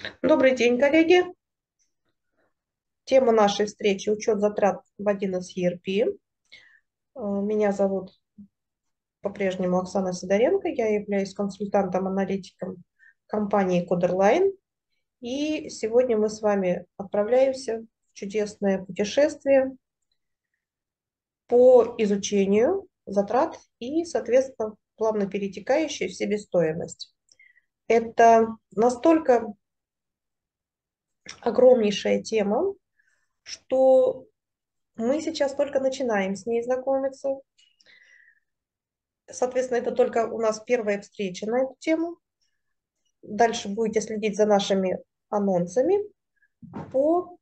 Добрый день, коллеги. Тема нашей встречи – учет затрат в 1С ERP. Меня зовут по-прежнему Оксана Сидоренко. Я являюсь консультантом-аналитиком компании Coderline. И сегодня мы с вами отправляемся в чудесное путешествие по изучению затрат и, соответственно, плавно перетекающей в себестоимость. Это настолько огромнейшая тема, что мы сейчас только начинаем с ней знакомиться. Соответственно, это только у нас первая встреча на эту тему. Дальше будете следить за нашими анонсами по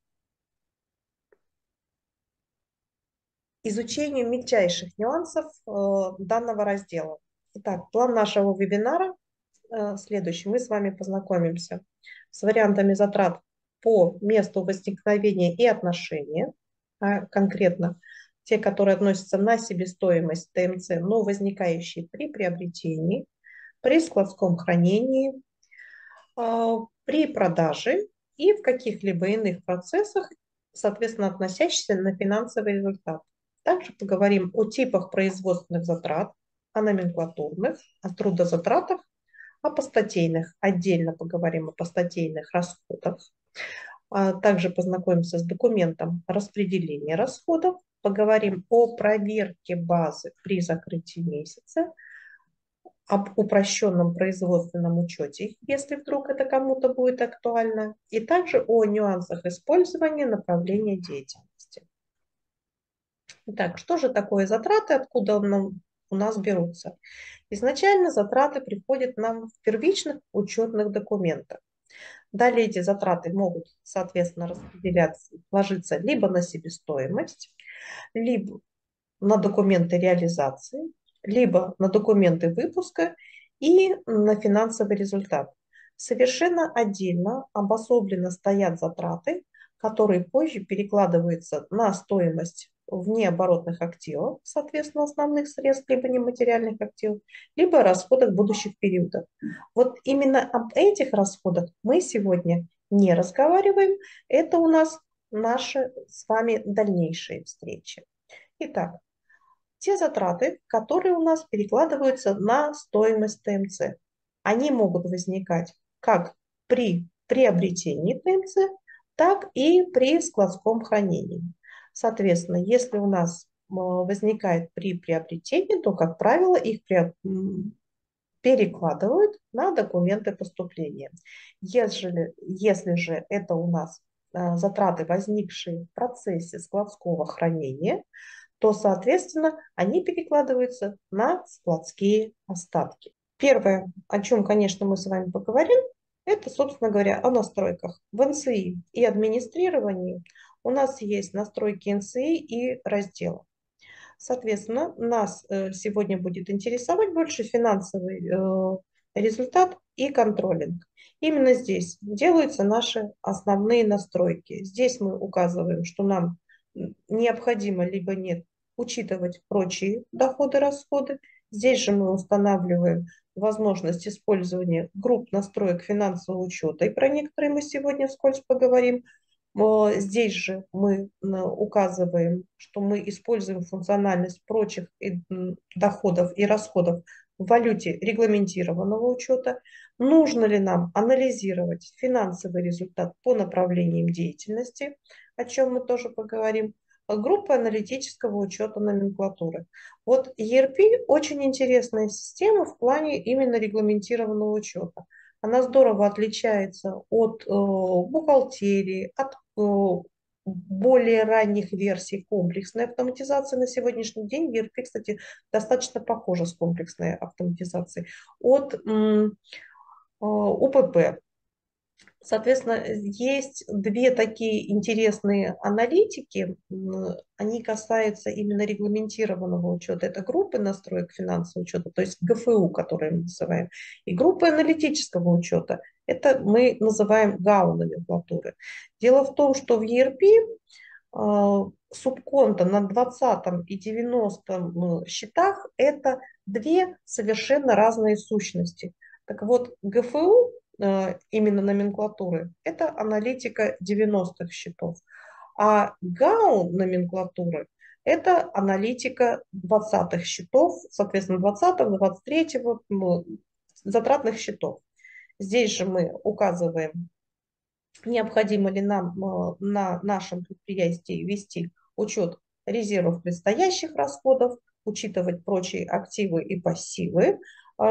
изучению мельчайших нюансов данного раздела. Итак, план нашего вебинара следующий. Мы с вами познакомимся с вариантами затрат по месту возникновения и отношения, конкретно те, которые относятся на себестоимость ТМЦ, но возникающие при приобретении, при складском хранении, при продаже и в каких-либо иных процессах, соответственно, относящихся на финансовый результат. Также поговорим о типах производственных затрат, о номенклатурных, о трудозатратах, о постатейных. Отдельно поговорим о постатейных расходах. Также познакомимся с документом распределения расходов, поговорим о проверке базы при закрытии месяца, об упрощенном производственном учете, если вдруг это кому-то будет актуально, и также о нюансах использования направления деятельности. Итак, что же такое затраты, откуда у нас берутся? Изначально затраты приходят нам в первичных учетных документах. Далее эти затраты могут, соответственно, распределяться, ложиться либо на себестоимость, либо на документы реализации, либо на документы выпуска и на финансовый результат. Совершенно отдельно, обособленно стоят затраты, которые позже перекладываются на стоимость внеоборотных активов, соответственно, основных средств, либо нематериальных активов, либо расходах будущих периодов. Вот именно об этих расходах мы сегодня не разговариваем. Это у нас наши с вами дальнейшие встречи. Итак, те затраты, которые у нас перекладываются на стоимость ТМЦ, они могут возникать как при приобретении ТМЦ, так и при складском хранении. Соответственно, если у нас возникает при приобретении, то, как правило, их перекладывают на документы поступления. Если же это у нас затраты, возникшие в процессе складского хранения, то, соответственно, они перекладываются на складские остатки. Первое, о чем, конечно, мы с вами поговорим, это, собственно говоря, о настройках. В НСИ и администрировании у нас есть настройки НСИ и раздела. Соответственно, нас сегодня будет интересовать больше финансовый результат и контролинг. Именно здесь делаются наши основные настройки. Здесь мы указываем, что нам необходимо либо нет учитывать прочие доходы-расходы. Здесь же мы устанавливаем возможность использования групп настроек финансового учета, и про некоторые мы сегодня вскользь поговорим. Здесь же мы указываем, что мы используем функциональность прочих доходов и расходов в валюте регламентированного учета. Нужно ли нам анализировать финансовый результат по направлениям деятельности, о чем мы тоже поговорим. Группа аналитического учета номенклатуры. Вот ERP очень интересная система в плане именно регламентированного учета. Она здорово отличается от бухгалтерии, от более ранних версий комплексной автоматизации. На сегодняшний день ERP, кстати, достаточно похожа с комплексной автоматизацией, от УПП. Соответственно, есть две такие интересные аналитики. Они касаются именно регламентированного учета. Это группы настроек финансового учета, то есть ГФУ, которые мы называем, и группы аналитического учета. Это мы называем ГАУ номенклатуры. Дело в том, что в ERP субконто на 20 и 90 счетах – это две совершенно разные сущности. Так вот, ГФУ именно номенклатуры, это аналитика 90-х счетов. А ГАУ номенклатуры – это аналитика 20-х счетов, соответственно, 20-го, 23-го затратных счетов. Здесь же мы указываем, необходимо ли нам на нашем предприятии вести учет резервов предстоящих расходов, учитывать прочие активы и пассивы.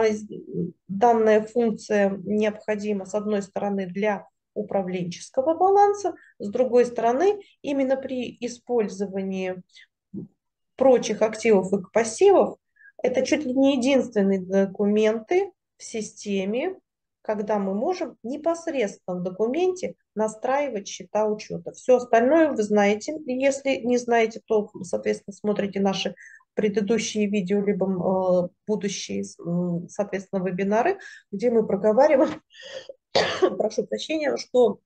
Данная функция необходима, с одной стороны, для управленческого баланса, с другой стороны, именно при использовании прочих активов и пассивов, это чуть ли не единственные документы в системе, когда мы можем непосредственно в документе настраивать счета учета. Все остальное вы знаете. Если не знаете, то, соответственно, смотрите наши предыдущие видео, либо будущие, соответственно, вебинары, где мы проговариваем, прошу прощения, что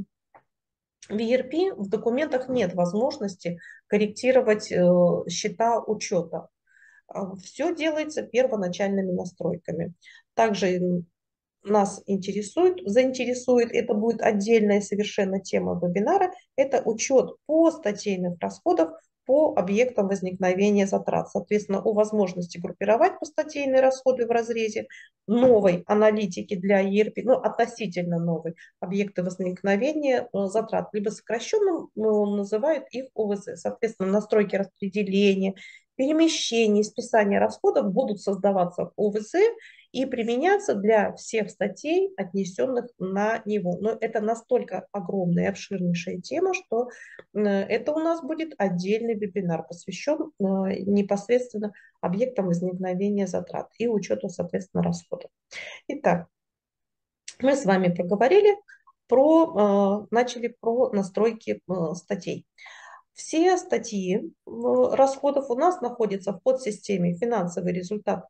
в ERP в документах нет возможности корректировать счета учета. Все делается первоначальными настройками. Также нас заинтересует, это будет отдельная совершенно тема вебинара, это учет по статейных расходов по объектам возникновения затрат. Соответственно, о возможности группировать постатейные расходы в разрезе новой аналитики для ERP, ну, относительно новой, объекты возникновения затрат, либо сокращенно называют их ОВЗ. Соответственно, настройки распределения, перемещения, списания расходов будут создаваться в ОВЗ и применяться для всех статей, отнесенных на него. Но это настолько огромная и обширнейшая тема, что это у нас будет отдельный вебинар, посвящен непосредственно объектам возникновения затрат и учету, соответственно, расходов. Итак, мы с вами проговорили начали про настройки статей. Все статьи расходов у нас находятся в подсистеме «Финансовый результат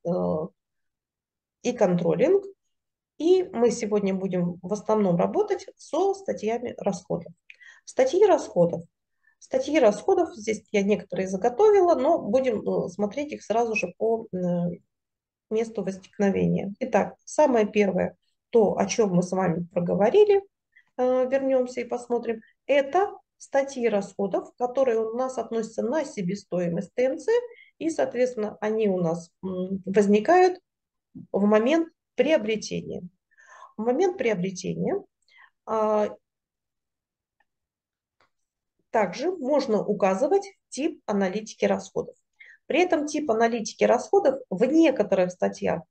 и контролинг». И мы сегодня будем в основном работать со статьями расходов. Статьи расходов. Статьи расходов, здесь я некоторые заготовила, но будем смотреть их сразу же по месту возникновения. Итак, самое первое, то, о чем мы с вами проговорили, вернемся и посмотрим, это статьи расходов, которые у нас относятся на себестоимость ТМЦ, и, соответственно, они у нас возникают в момент приобретения. В момент приобретения также можно указывать тип аналитики расходов. При этом тип аналитики расходов в некоторых статьях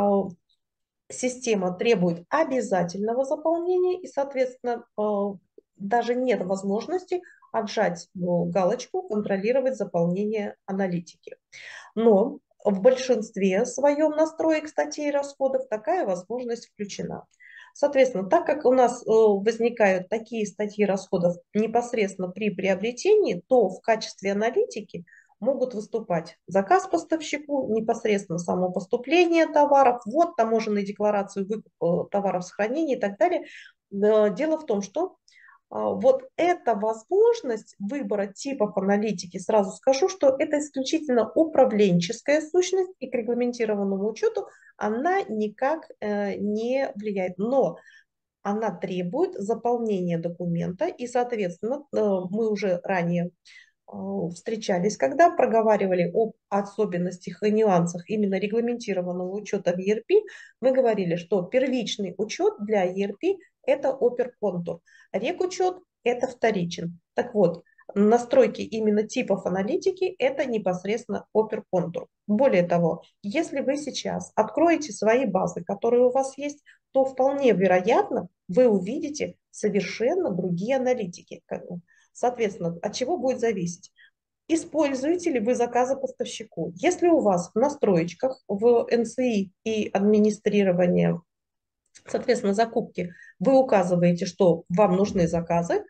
система требует обязательного заполнения, и, соответственно, даже нет возможности отжать галочку «Контролировать заполнение аналитики». Но в большинстве своем настроек статей расходов такая возможность включена. Соответственно, так как у нас возникают такие статьи расходов непосредственно при приобретении, то в качестве аналитики могут выступать заказ поставщику, непосредственно само поступление товаров, ввод таможенной декларации, выкуп товаров с хранения и так далее. Дело в том, что вот эта возможность выбора типов аналитики, сразу скажу, что это исключительно управленческая сущность, и к регламентированному учету она никак не влияет. Но она требует заполнения документа, и, соответственно, мы уже ранее встречались, когда проговаривали об особенностях и нюансах именно регламентированного учета в ERP, мы говорили, что первичный учет для ERP – это оперконтур, регучет – это вторичен. Так вот, настройки именно типов аналитики – это непосредственно оперконтур. Более того, если вы сейчас откроете свои базы, которые у вас есть, то вполне вероятно вы увидите совершенно другие аналитики. Соответственно, от чего будет зависеть? Используете ли вы заказы поставщику? Если у вас в настроечках, в НСИ и администрировании, соответственно, закупки, вы указываете, что вам нужны заказы,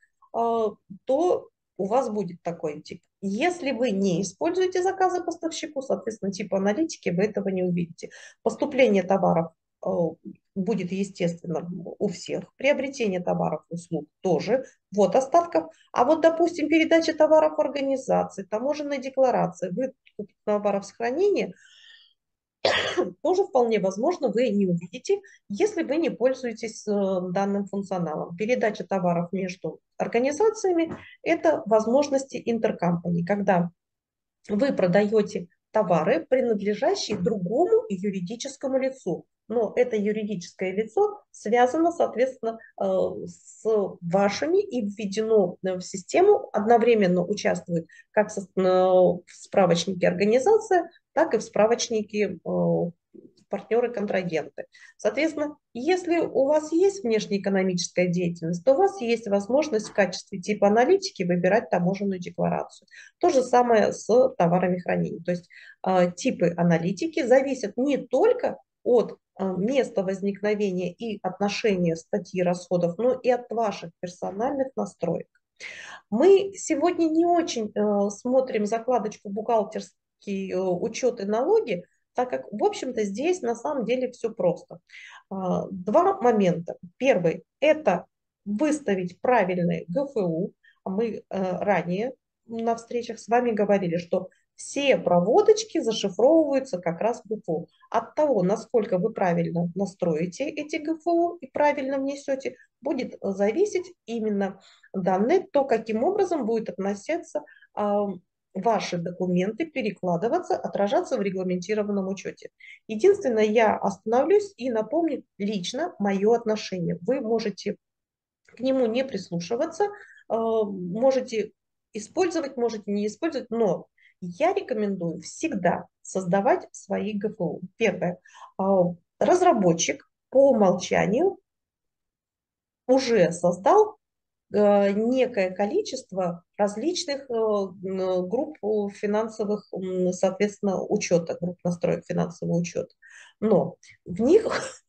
то у вас будет такой тип. Если вы не используете заказы поставщику, соответственно, тип аналитики, вы этого не увидите. Поступление товаров будет, естественно, у всех. Приобретение товаров и услуг тоже. Вот остатков. А вот, допустим, передача товаров в организации, таможенная декларация, выкуп товаров с хранения, тоже вполне возможно вы не увидите, если вы не пользуетесь данным функционалом. Передача товаров между организациями – это возможности интеркомпани, когда вы продаете товары, принадлежащие другому юридическому лицу. Но это юридическое лицо связано, соответственно, с вашими и введено в систему, одновременно участвует как в справочнике организации, так и в справочнике партнеры-контрагенты. Соответственно, если у вас есть внешнеэкономическая деятельность, то у вас есть возможность в качестве типа аналитики выбирать таможенную декларацию. То же самое с товарами хранения. То есть типы аналитики зависят не только от места возникновения и отношения статьи расходов, но и от ваших персональных настроек. Мы сегодня не очень смотрим закладочку бухгалтерский учет и налоги, так как, в общем-то, здесь на самом деле все просто. Два момента. Первый – это выставить правильный ГФУ. Мы ранее на встречах с вами говорили, что все проводочки зашифровываются как раз в ГФУ. От того, насколько вы правильно настроите эти ГФУ и правильно внесете, будет зависеть именно данные, то, каким образом будет относиться ваши документы, перекладываться, отражаться в регламентированном учете. Единственное, я остановлюсь и напомню лично мое отношение. Вы можете к нему не прислушиваться, можете использовать, можете не использовать, но я рекомендую всегда создавать свои ГФУ. Первое. Разработчик по умолчанию уже создал некое количество различных групп финансовых, соответственно, учета, групп настроек финансового учета. Но в них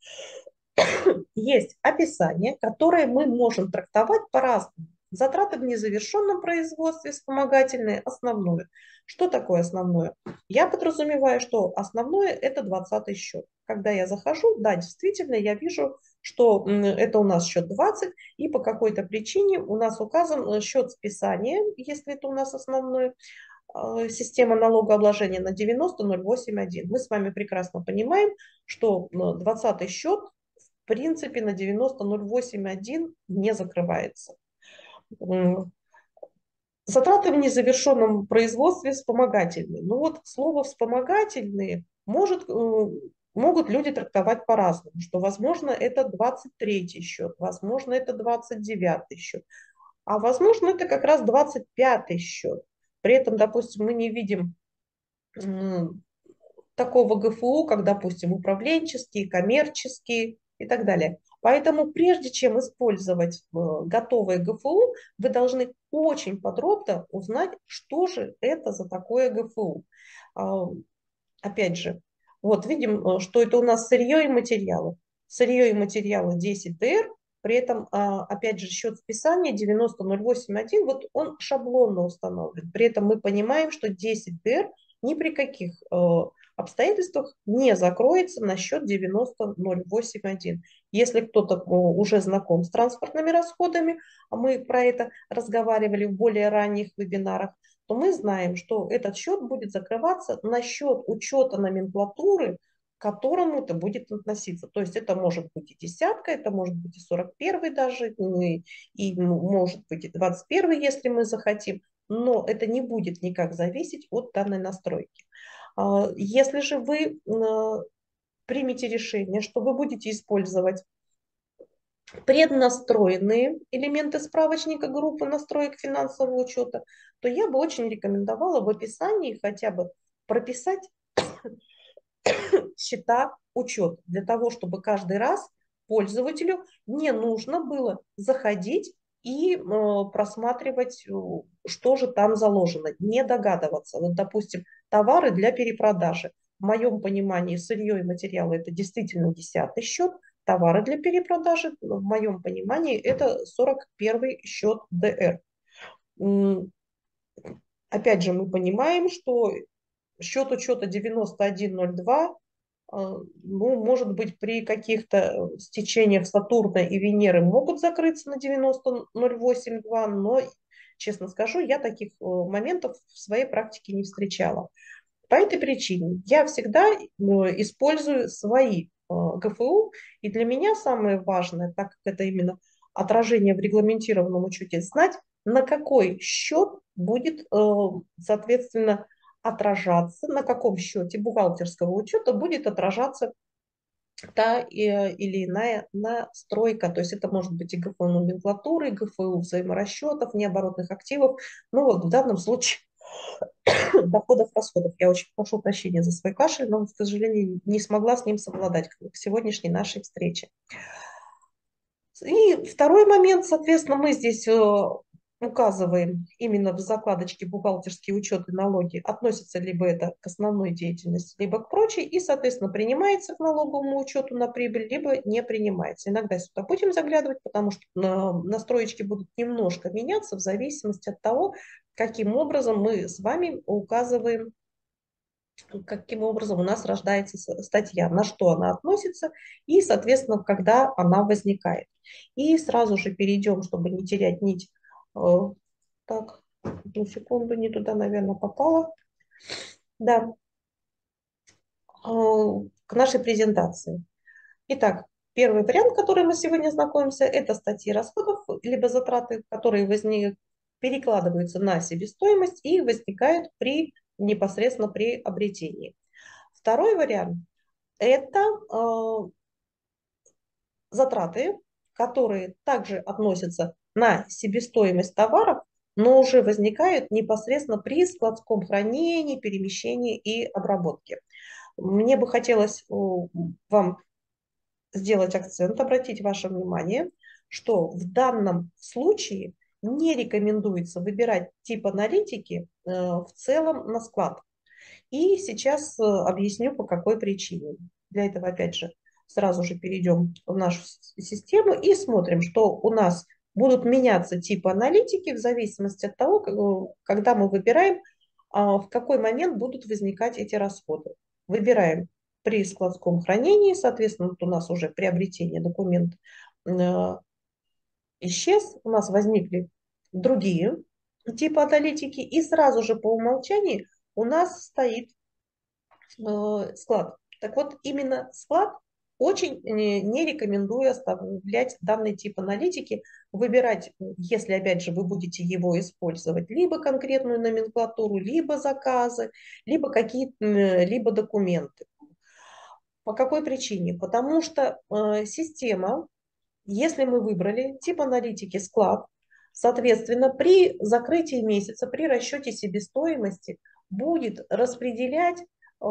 есть описание, которое мы можем трактовать по-разному. Затраты в незавершенном производстве, вспомогательные, основное. Что такое основное? Я подразумеваю, что основное – это 20 счет. Когда я захожу, да, действительно, я вижу, что это у нас счет 20, и по какой-то причине у нас указан счет списания, если это у нас основное, система налогообложения на 90,081. Мы с вами прекрасно понимаем, что 20 счет в принципе на 90,081 не закрывается. Затраты в незавершенном производстве вспомогательные. Ну вот слово вспомогательные могут люди трактовать по-разному, что, возможно, это 23-й счет, возможно, это 29-й счет, а возможно, это как раз 25-й счет. При этом, допустим, мы не видим такого ГФУ, как, допустим, управленческие, коммерческие и так далее. Поэтому прежде чем использовать готовое ГФУ, вы должны очень подробно узнать, что же это за такое ГФУ. Опять же, вот видим, что это у нас сырье и материалы. Сырье и материалы 10 ДР, при этом, опять же, счет списания 90,081, вот он шаблонно установлен. При этом мы понимаем, что 10 ДР ни при каких обстоятельствах не закроется на счет 90,081. Если кто-то уже знаком с транспортными расходами, а мы про это разговаривали в более ранних вебинарах, то мы знаем, что этот счет будет закрываться на счет учета номенклатуры, к которому это будет относиться. То есть это может быть и десятка, это может быть и 41 даже, и может быть и 21, если мы захотим, но это не будет никак зависеть от данной настройки. Если же вы примете решение, что вы будете использовать преднастроенные элементы справочника группы настроек финансового учета, то я бы очень рекомендовала в описании хотя бы прописать счета учета, для того, чтобы каждый раз пользователю не нужно было заходить и просматривать, что же там заложено, не догадываться. Вот, допустим, товары для перепродажи. В моем понимании сырье и материалы – это действительно 10-й счет, товары для перепродажи, в моем понимании, это 41-й счет ДР. Опять же, мы понимаем, что счет учета 9102, ну, может быть, при каких-то стечениях Сатурна и Венеры могут закрыться на 90,082, но, честно скажу, я таких моментов в своей практике не встречала. По этой причине я всегда использую свои ГФУ, и для меня самое важное, так как это именно отражение в регламентированном учете, знать, на какой счет будет, соответственно, отражаться, на каком счете бухгалтерского учета будет отражаться та или иная настройка. То есть это может быть и ГФУ номенклатуры, и ГФУ взаиморасчетов, необоротных активов. Ну вот в данном случае доходов, расходов. Я очень прошу прощения за свой кашель, но, к сожалению, не смогла с ним совладать к сегодняшней нашей встрече. И второй момент, соответственно, мы здесь указываем именно в закладочке бухгалтерские учеты налоги, относится либо это к основной деятельности, либо к прочей, и, соответственно, принимается к налоговому учету на прибыль, либо не принимается. Иногда сюда будем заглядывать, потому что настроечки будут немножко меняться в зависимости от того, каким образом мы с вами указываем, каким образом у нас рождается статья, на что она относится и, соответственно, когда она возникает. И сразу же перейдем, чтобы не терять нить. Так, одну секунду, не туда, наверное, попала. Да, к нашей презентации. Итак, первый вариант, который мы сегодня знакомимся, это статьи расходов, либо затраты, которые перекладываются на себестоимость и возникают непосредственно при обретении. Второй вариант – это затраты, которые также относятся на себестоимость товаров, но уже возникают непосредственно при складском хранении, перемещении и обработке. Мне бы хотелось вам сделать акцент, обратить ваше внимание, что в данном случае не рекомендуется выбирать тип аналитики в целом на склад. И сейчас объясню, по какой причине. Для этого, опять же, сразу же перейдем в нашу систему и смотрим, что у нас будут меняться типы аналитики в зависимости от того, когда мы выбираем, в какой момент будут возникать эти расходы. Выбираем при складском хранении, соответственно, вот у нас уже приобретение документа исчез, у нас возникли другие типы аналитики, и сразу же по умолчанию у нас стоит склад. Так вот, именно склад очень не рекомендую оставлять данный тип аналитики, выбирать, если, опять же, вы будете его использовать, либо конкретную номенклатуру, либо заказы, либо либо документы. По какой причине? Потому что система, если мы выбрали тип аналитики склад, соответственно, при закрытии месяца, при расчете себестоимости будет распределять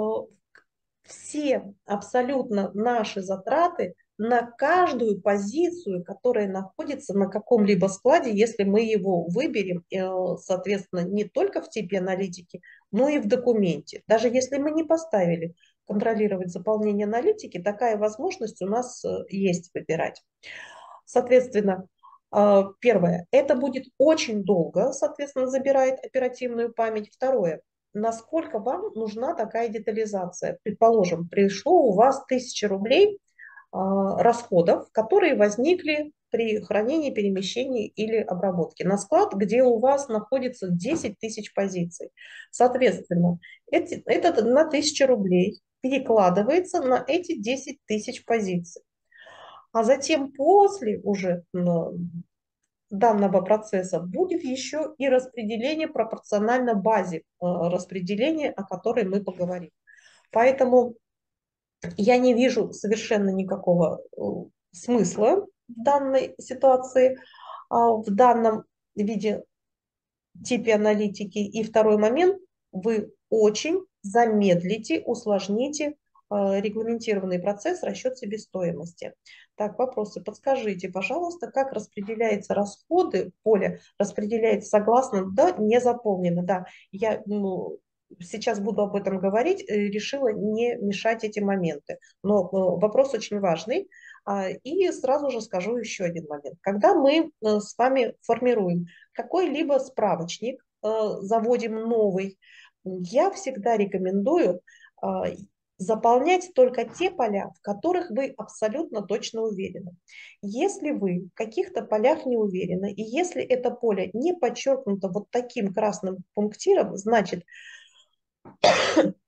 все абсолютно наши затраты на каждую позицию, которая находится на каком-либо складе, если мы его выберем, соответственно, не только в типе аналитики, но и в документе. Даже если мы не поставили контролировать заполнение аналитики, такая возможность у нас есть выбирать. Соответственно, первое, это будет очень долго, соответственно, забирает оперативную память. Второе, насколько вам нужна такая детализация. Предположим, пришло у вас 1000 рублей расходов, которые возникли при хранении, перемещении или обработке на склад, где у вас находится 10 тысяч позиций. Соответственно, это на 1000 рублей перекладывается на эти 10 тысяч позиций. А затем после уже данного процесса будет еще и распределение пропорционально базе распределения, о которой мы поговорим. Поэтому я не вижу совершенно никакого смысла в данной ситуации, в данном виде типе аналитики. И второй момент, вы очень замедлите, усложните регламентированный процесс расчет себестоимости. Так, вопросы. Подскажите, пожалуйста, как распределяются расходы, поле распределяется согласно, да, не заполнено, да. Я сейчас буду об этом говорить, решила не мешать эти моменты. Но вопрос очень важный. И сразу же скажу еще один момент. Когда мы с вами формируем какой-либо справочник, заводим новый, я всегда рекомендую заполнять только те поля, в которых вы абсолютно точно уверены. Если вы в каких-то полях не уверены, и если это поле не подчеркнуто вот таким красным пунктиром, значит,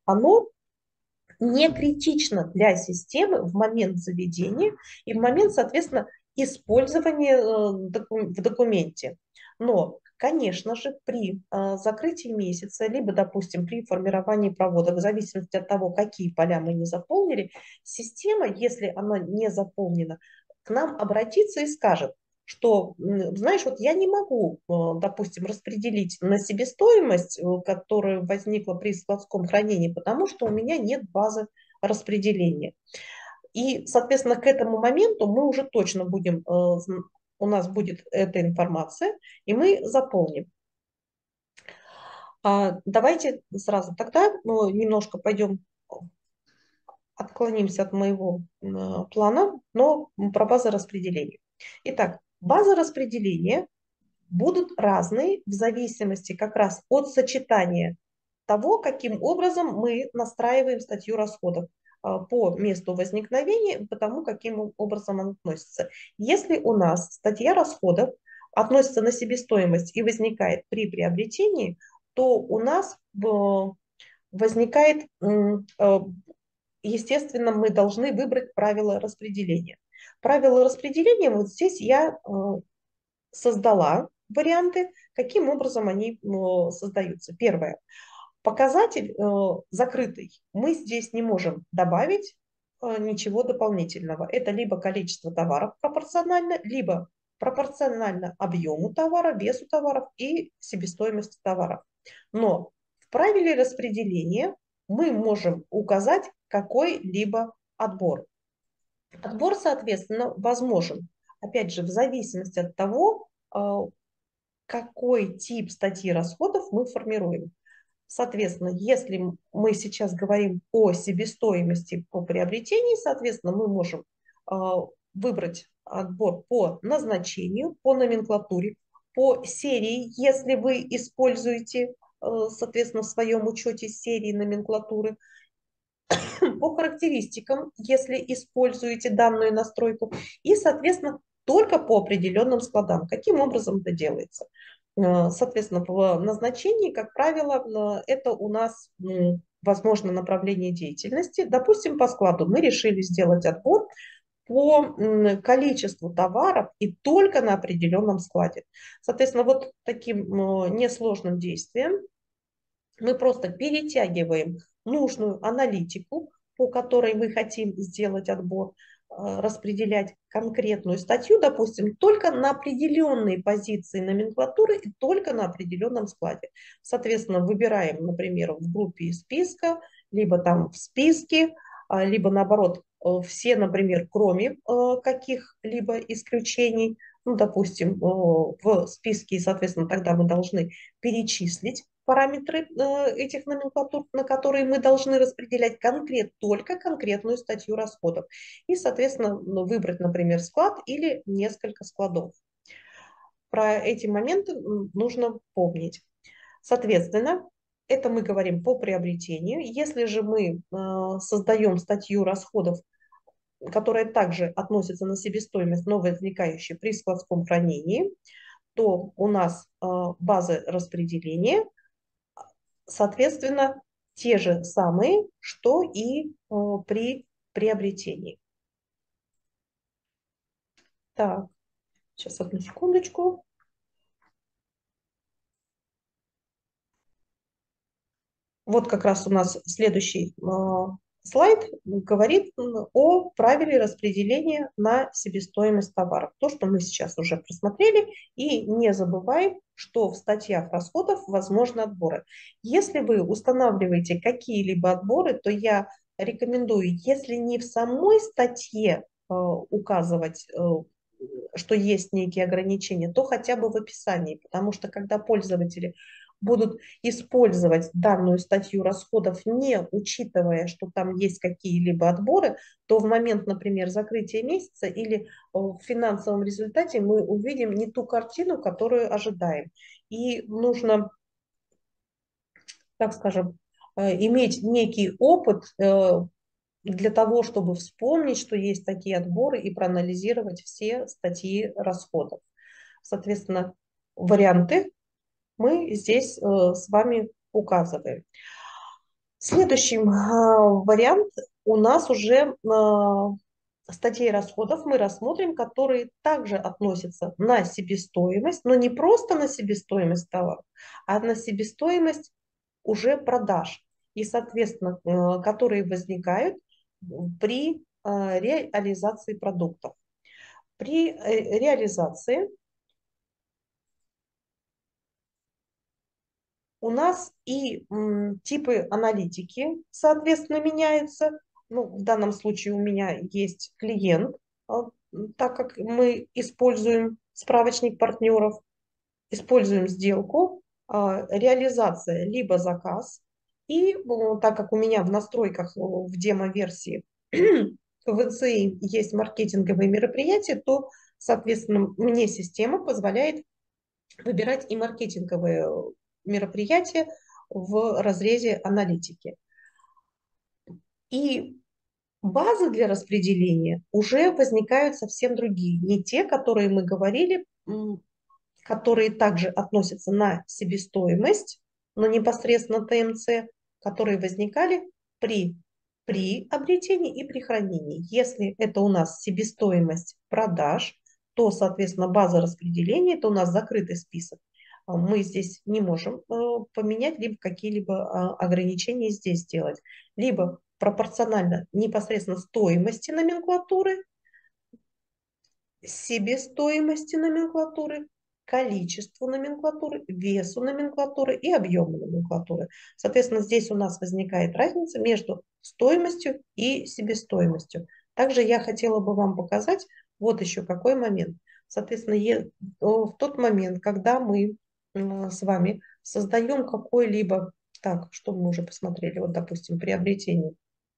оно не критично для системы в момент заведения и в момент, соответственно, использования в документе. Но, конечно же, при закрытии месяца, либо, допустим, при формировании проводок, в зависимости от того, какие поля мы не заполнили, система, если она не заполнена, к нам обратится и скажет, что, знаешь, вот я не могу, допустим, распределить на себестоимость, которая возникла при складском хранении, потому что у меня нет базы распределения. И, соответственно, к этому моменту мы уже точно будем, у нас будет эта информация, и мы заполним. Давайте сразу тогда немножко пойдем, отклонимся от моего плана, но про базы распределения. Итак, базы распределения будут разные в зависимости как раз от сочетания того, каким образом мы настраиваем статью расходов по месту возникновения, по тому, каким образом она относится. Если у нас статья расходов относится на себестоимость и возникает при приобретении, то у нас возникает, естественно, мы должны выбрать правила распределения. Правила распределения вот здесь я создала варианты, каким образом они создаются. Первое. Показатель закрытый. Мы здесь не можем добавить ничего дополнительного. Это либо количество товаров пропорционально, либо пропорционально объему товара, весу товаров и себестоимости товаров. Но в правиле распределения мы можем указать какой-либо отбор. Отбор, соответственно, возможен, опять же, в зависимости от того, какой тип статьи расходов мы формируем. Соответственно, если мы сейчас говорим о себестоимости по приобретению, соответственно, мы можем выбрать отбор по назначению, по номенклатуре, по серии, если вы используете, соответственно, в своем учете серии номенклатуры, по характеристикам, если используете данную настройку, и, соответственно, только по определенным складам. Каким образом это делается? Соответственно, в назначении, как правило, это у нас возможно направление деятельности. Допустим, по складу мы решили сделать отбор по количеству товаров и только на определенном складе. Соответственно, вот таким несложным действием мы просто перетягиваем нужную аналитику, по которой мы хотим сделать отбор, распределять конкретную статью, допустим, только на определенные позиции номенклатуры и только на определенном складе. Соответственно, выбираем, например, в группе из списка, либо там в списке, либо наоборот, все, например, кроме каких-либо исключений, ну, допустим, в списке, и, соответственно, тогда мы должны перечислить параметры этих номенклатур, на которые мы должны распределять только конкретную статью расходов. И, соответственно, выбрать, например, склад или несколько складов. Про эти моменты нужно помнить. Соответственно, это мы говорим по приобретению. Если же мы создаем статью расходов, которая также относится на себестоимость, но возникающую при складском хранении, то у нас базы распределения, соответственно, те же самые, что и при приобретении. Так, сейчас одну секундочку. Вот как раз у нас следующий слайд говорит о правиле распределения на себестоимость товаров. То, что мы сейчас уже просмотрели. И не забываем, что в статьях расходов возможны отборы. Если вы устанавливаете какие-либо отборы, то я рекомендую, если не в самой статье указывать, что есть некие ограничения, то хотя бы в описании, потому что когда пользователи будут использовать данную статью расходов, не учитывая, что там есть какие-либо отборы, то в момент, например, закрытия месяца или в финансовом результате мы увидим не ту картину, которую ожидаем. И нужно, так скажем, иметь некий опыт для того, чтобы вспомнить, что есть такие отборы и проанализировать все статьи расходов. Соответственно, варианты мы здесь с вами указываем. Следующий вариант у нас уже статей расходов мы рассмотрим, которые также относятся на себестоимость, но не просто на себестоимость товара, а на себестоимость уже продаж и, соответственно, которые возникают при реализации продуктов. При реализации у нас и типы аналитики, соответственно, меняются. Ну, в данном случае у меня есть клиент, так как мы используем справочник партнеров, используем сделку, реализация, либо заказ. И так как у меня в настройках в демо-версии в ВЦИ есть маркетинговые мероприятия, то, соответственно, мне система позволяет выбирать и маркетинговые мероприятия в разрезе аналитики. И базы для распределения уже возникают совсем другие, не те, которые мы говорили, которые также относятся на себестоимость, но непосредственно ТМЦ, которые возникали при обретении и при хранении. Если это у нас себестоимость продаж, то, соответственно, база распределения, это у нас закрытый список. Мы здесь не можем поменять, либо какие-либо ограничения здесь сделать. Либо пропорционально непосредственно стоимости номенклатуры, себестоимости номенклатуры, количеству номенклатуры, весу номенклатуры и объему номенклатуры. Соответственно, здесь у нас возникает разница между стоимостью и себестоимостью. Также я хотела бы вам показать вот еще какой момент. Соответственно, в тот момент, когда мы с вами создаем какой-либо, так, что мы уже посмотрели, вот, допустим, приобретение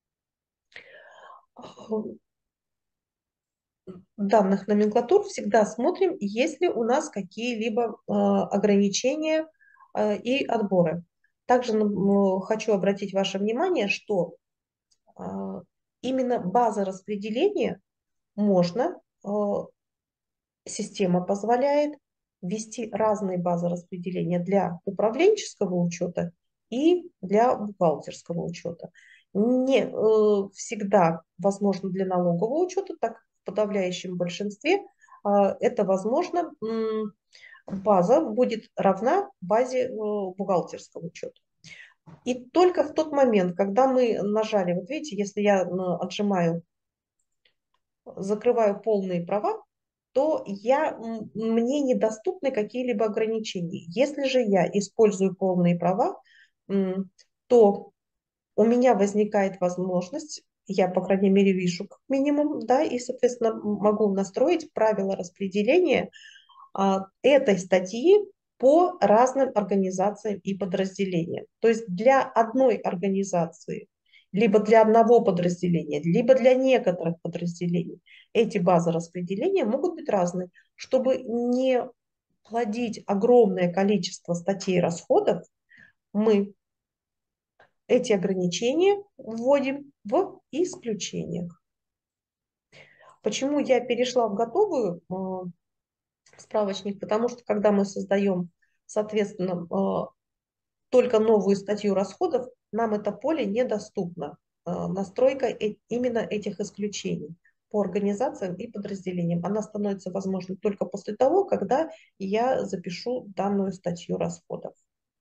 данных номенклатур всегда смотрим, есть ли у нас какие-либо ограничения и отборы. Также хочу обратить ваше внимание, что именно база распределения можно, система позволяет ввести разные базы распределения для управленческого учета и для бухгалтерского учета. Не всегда возможно для налогового учета, так как в подавляющем большинстве это возможно, база будет равна базе бухгалтерского учета. И только в тот момент, когда мы нажали, вот видите, если я отжимаю, закрываю полные права, то мне недоступны какие-либо ограничения. Если же я использую полные права, то у меня возникает возможность, я, по крайней мере, вижу как минимум, да, и, соответственно, могу настроить правила распределения этой статьи по разным организациям и подразделениям. То есть для одной организации, либо для одного подразделения, либо для некоторых подразделений эти базы распределения могут быть разные, чтобы не плодить огромное количество статей расходов, мы эти ограничения вводим в исключениях. Почему я перешла в готовую справочник? Потому что когда мы создаем, соответственно, только новую статью расходов, нам это поле недоступно. Настройка именно этих исключений по организациям и подразделениям. Она становится возможной только после того, когда я запишу данную статью расходов.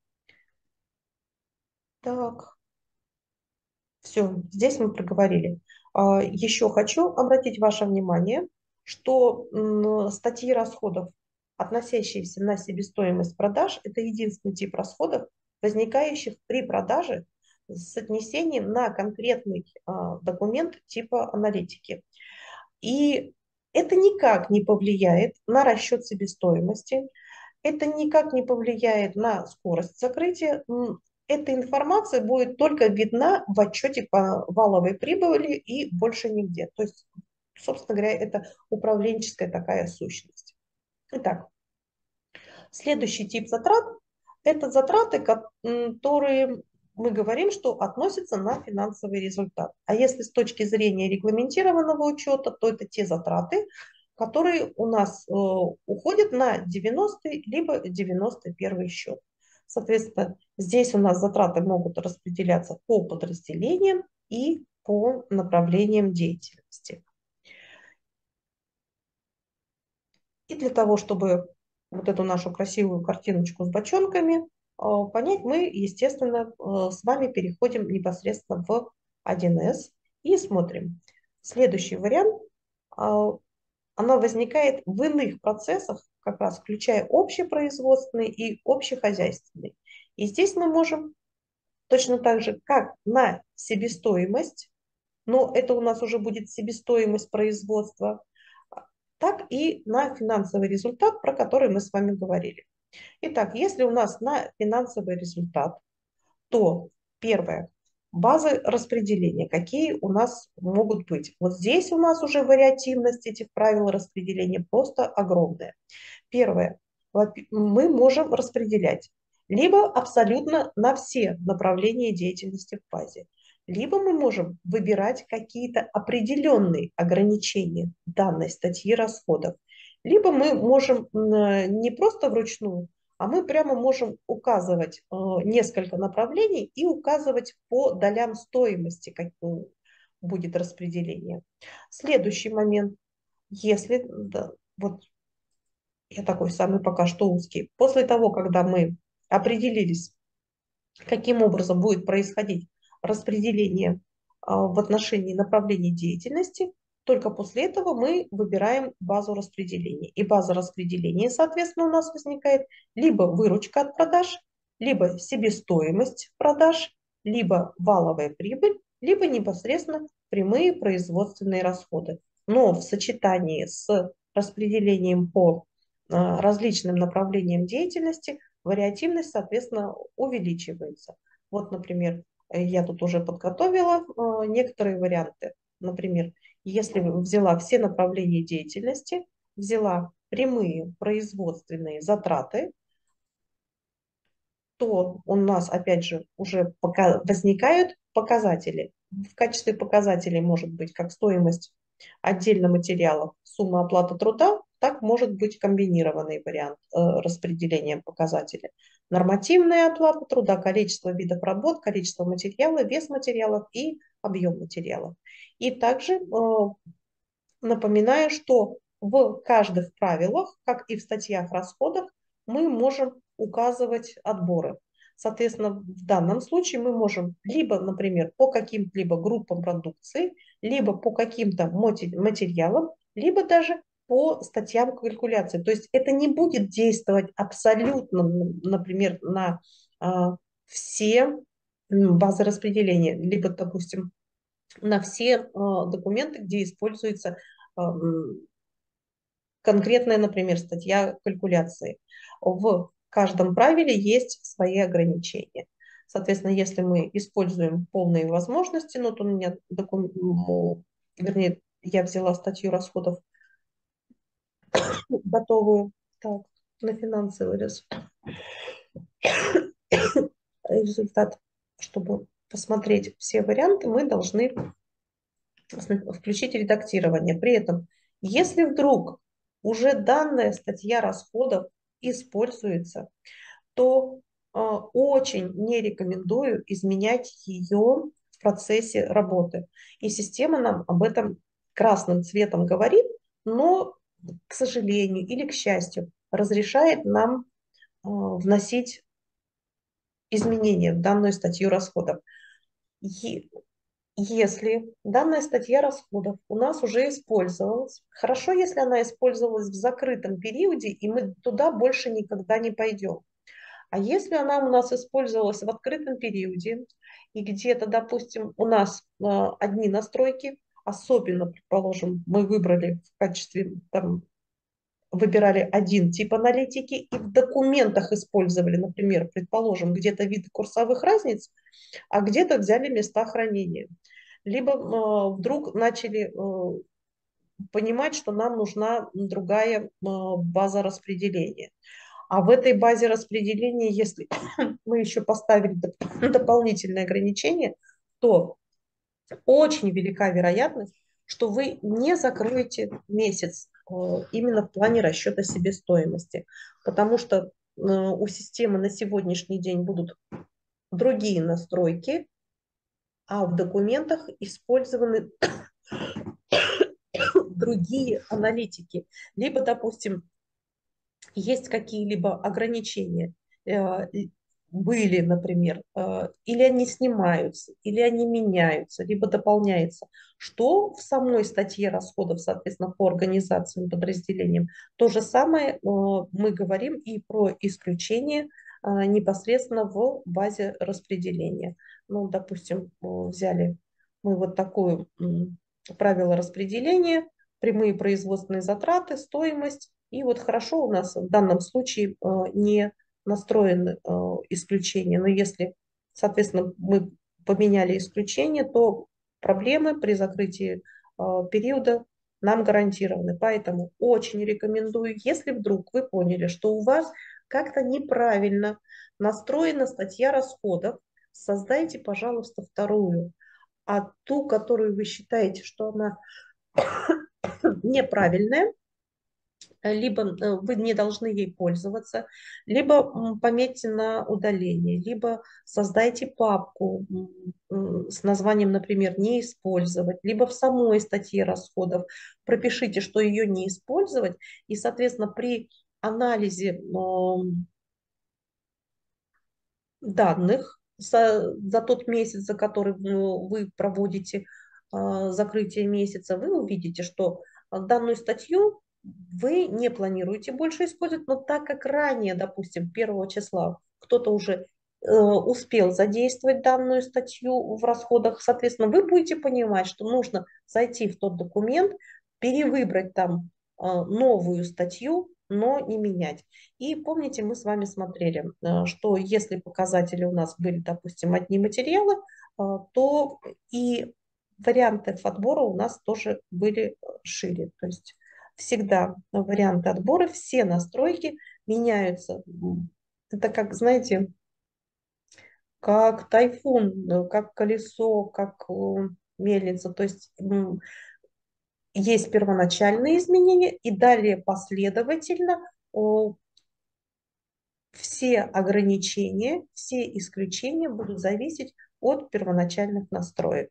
Так. Все, здесь мы проговорили. Еще хочу обратить ваше внимание, что статьи расходов, относящиеся на себестоимость продаж, это единственный тип расходов, возникающих при продаже с отнесением на конкретный документ типа аналитики. И это никак не повлияет на расчет себестоимости, это никак не повлияет на скорость закрытия. Эта информация будет только видна в отчете по валовой прибыли и больше нигде. То есть, собственно говоря, это управленческая такая сущность. Итак, следующий тип затрат – это затраты, которые мы говорим, что относятся на финансовый результат. А если с точки зрения регламентированного учета, то это те затраты, которые у нас уходят на 90-й либо 91-й счет. Соответственно, здесь у нас затраты могут распределяться по подразделениям и по направлениям деятельности. И для того, чтобы вот эту нашу красивую картиночку с бочонками понять, мы, естественно, с вами переходим непосредственно в 1С и смотрим. Следующий вариант, она возникает в иных процессах, как раз включая общепроизводственный и общехозяйственный. И здесь мы можем точно так же, как на себестоимость, но это у нас уже будет себестоимость производства, так и на финансовый результат, про который мы с вами говорили. Итак, если у нас на финансовый результат, то первое, базы распределения, какие у нас могут быть. Вот здесь у нас уже вариативность этих правил распределения просто огромная. Первое, мы можем распределять либо абсолютно на все направления деятельности в базе, либо мы можем выбирать какие-то определенные ограничения данной статьи расходов, либо мы можем не просто вручную, а мы прямо можем указывать несколько направлений и указывать по долям стоимости, как будет распределение. Следующий момент. Если, да, вот я такой самый пока что узкий, после того, когда мы определились, каким образом будет происходить распределение в отношении направлений деятельности, только после этого мы выбираем базу распределения. И база распределения, соответственно, у нас возникает либо выручка от продаж, либо себестоимость продаж, либо валовая прибыль, либо непосредственно прямые производственные расходы. Но в сочетании с распределением по различным направлениям деятельности вариативность, соответственно, увеличивается. Вот, например, я тут уже подготовила некоторые варианты. Например, если взяла все направления деятельности, взяла прямые производственные затраты, то у нас, опять же, уже возникают показатели. В качестве показателей может быть как стоимость отдельно материалов, сумма оплаты труда, так может быть комбинированный вариант распределения показателей. Нормативная оплата труда, количество видов работ, количество материала, вес материалов и объем материалов. И также напоминаю, что в каждых правилах, как и в статьях расходов, мы можем указывать отборы. Соответственно, в данном случае мы можем либо, например, по каким-либо группам продукции, либо по каким-то материалам, либо даже по статьям калькуляции. То есть это не будет действовать абсолютно, например, на все базы распределения, либо, допустим, на все документы, где используется конкретная, например, статья калькуляции. В каждом правиле есть свои ограничения. Соответственно, если мы используем полные возможности, ну, то у меня вернее, я взяла статью расходов готовую, так, на финансовый результат, чтобы посмотреть все варианты, мы должны включить редактирование. При этом, если вдруг уже данная статья расходов используется, то очень не рекомендую изменять ее в процессе работы. И система нам об этом красным цветом говорит, но, к сожалению или к счастью, разрешает нам вносить изменения в данную статью расходов. Если данная статья расходов у нас уже использовалась, хорошо, если она использовалась в закрытом периоде, и мы туда больше никогда не пойдем. А если она у нас использовалась в открытом периоде, и где-то, допустим, у нас одни настройки, особенно, предположим, мы выбрали в качестве, там, выбирали один тип аналитики и в документах использовали, например, предположим, где-то виды курсовых разниц, а где-то взяли места хранения. Либо вдруг начали понимать, что нам нужна другая база распределения. А в этой базе распределения, если мы еще поставили дополнительные ограничения, то очень велика вероятность, что вы не закроете месяц именно в плане расчета себестоимости. Потому что у системы на сегодняшний день будут другие настройки, а в документах использованы другие аналитики. Либо, допустим, есть какие-либо ограничения, были, например, или они снимаются, или они меняются, либо дополняются, что в самой статье расходов, соответственно, по организациям, подразделениям. То же самое мы говорим и про исключение непосредственно в базе распределения. Ну, допустим, взяли мы вот такое правило распределения, прямые производственные затраты, стоимость. И вот хорошо у нас в данном случае не настроены исключения. Но если, соответственно, мы поменяли исключение, то проблемы при закрытии периода нам гарантированы. Поэтому очень рекомендую, если вдруг вы поняли, что у вас как-то неправильно настроена статья расходов, создайте, пожалуйста, вторую. А ту, которую вы считаете, что она неправильная, либо вы не должны ей пользоваться, либо пометьте на удаление, либо создайте папку с названием, например, «Не использовать», либо в самой статье расходов пропишите, что ее не использовать, и, соответственно, при анализе данных за тот месяц, за который вы проводите закрытие месяца, вы увидите, что данную статью вы не планируете больше использовать, но так как ранее, допустим, 1 числа кто-то уже успел задействовать данную статью в расходах, соответственно, вы будете понимать, что нужно зайти в тот документ, перевыбрать там новую статью, но не менять. И помните, мы с вами смотрели, что если показатели у нас были, допустим, одни материалы, то и вариантов отбора у нас тоже были шире. То есть всегда варианты отбора, все настройки меняются. Это как, знаете, как тайфун, как колесо, как мельница. То есть есть первоначальные изменения, и далее последовательно все ограничения, все исключения будут зависеть от первоначальных настроек.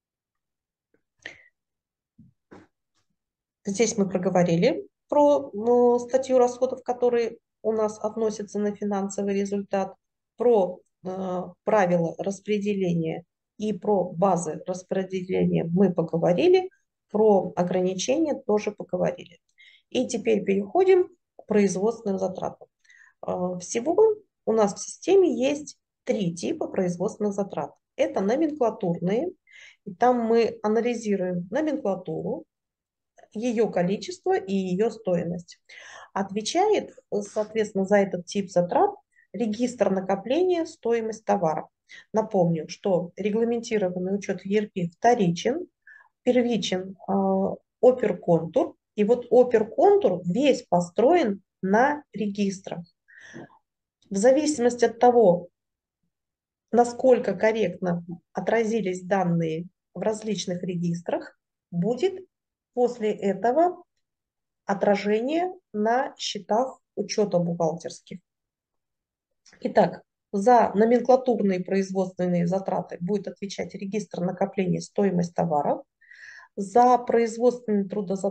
Здесь мы проговорили про статью расходов, которые у нас относятся на финансовый результат, про правила распределения и про базы распределения мы поговорили, про ограничения тоже поговорили. И теперь переходим к производственным затратам. Всего у нас в системе есть 3 типа производственных затрат. Это номенклатурные, и там мы анализируем номенклатуру, ее количество и ее стоимость. Отвечает, соответственно, за этот тип затрат регистр накопления стоимость товара. Напомню, что регламентированный учет в ERP вторичен, первичен оперконтур, и вот оперконтур весь построен на регистрах. В зависимости от того, насколько корректно отразились данные в различных регистрах, будет после этого отражение на счетах учета бухгалтерских. Итак, за номенклатурные производственные затраты будет отвечать регистр накопления стоимость товаров, за производственные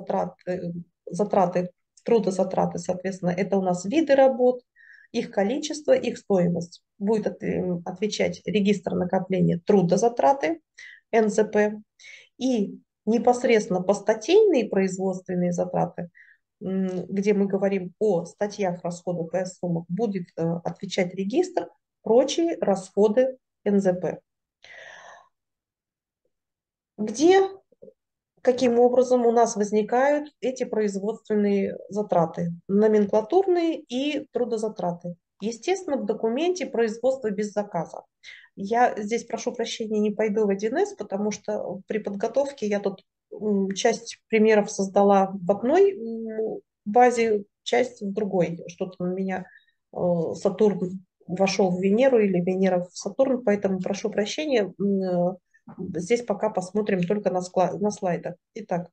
трудозатраты, соответственно, это у нас виды работ, их количество, их стоимость. Будет отвечать регистр накопления трудозатраты, НЗП. И непосредственно по статейные производственные затраты, где мы говорим о статьях расходов и о суммах, будет отвечать регистр прочие расходы НЗП. Где каким образом у нас возникают эти производственные затраты, номенклатурные и трудозатраты. Естественно, в документе производство без заказа. Я здесь прошу прощения, не пойду в 1С, потому что при подготовке я тут часть примеров создала в одной базе, часть в другой. Что-то у меня Сатурн вошел в Венеру или Венера в Сатурн, поэтому прошу прощения. Здесь пока посмотрим только на слайдах. Итак,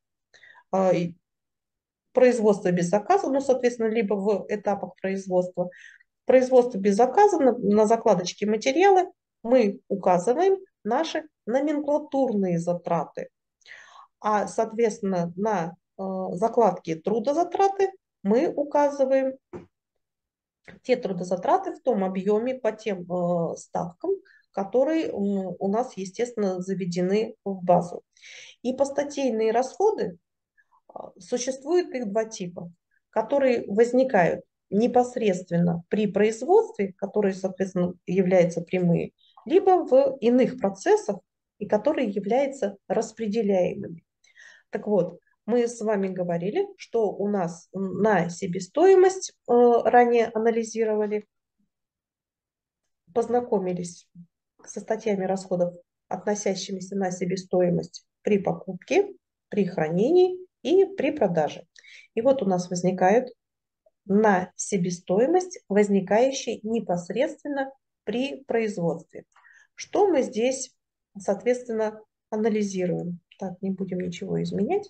производство без заказа, ну, соответственно, либо в этапах производства, производство без заказа на закладочке материалы мы указываем наши номенклатурные затраты, а, соответственно, на закладке трудозатраты мы указываем те трудозатраты в том объеме по тем ставкам, которые у нас, естественно, заведены в базу. И постатейные расходы, существует их два типа, которые возникают непосредственно при производстве, которые, соответственно, являются прямые, либо в иных процессах, и которые являются распределяемыми. Так вот, мы с вами говорили, что у нас на себестоимость ранее анализировали, познакомились со статьями расходов, относящимися на себестоимость при покупке, при хранении и при продаже. И вот у нас возникают на себестоимость, возникающие непосредственно при производстве. Что мы здесь, соответственно, анализируем? Так, не будем ничего изменять.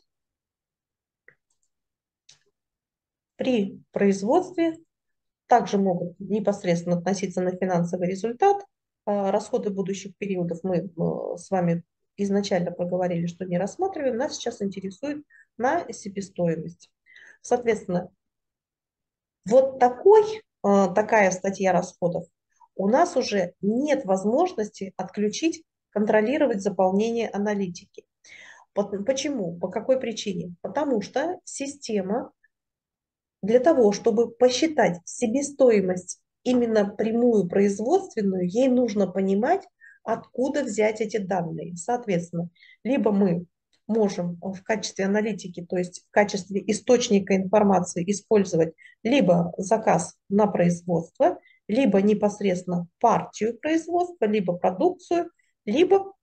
При производстве также могут непосредственно относиться на финансовый результат. Расходы будущих периодов мы с вами изначально проговорили, что не рассматриваем. Нас сейчас интересует на себестоимость. Соответственно, вот такая статья расходов у нас уже нет возможности отключить, контролировать заполнение аналитики. Почему? По какой причине? Потому что система для того, чтобы посчитать себестоимость именно прямую производственную, ей нужно понимать, откуда взять эти данные. Соответственно, либо мы можем в качестве аналитики, то есть в качестве источника информации использовать либо заказ на производство, либо непосредственно партию производства, либо продукцию, либо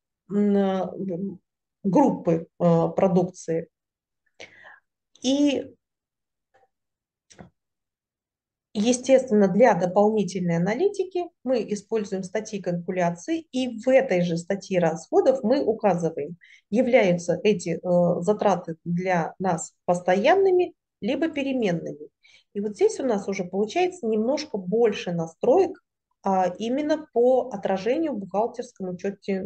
группы продукции. И естественно, для дополнительной аналитики мы используем статьи калькуляции, и в этой же статье расходов мы указываем, являются эти затраты для нас постоянными, либо переменными. И вот здесь у нас уже получается немножко больше настроек именно по отражению в бухгалтерском учете.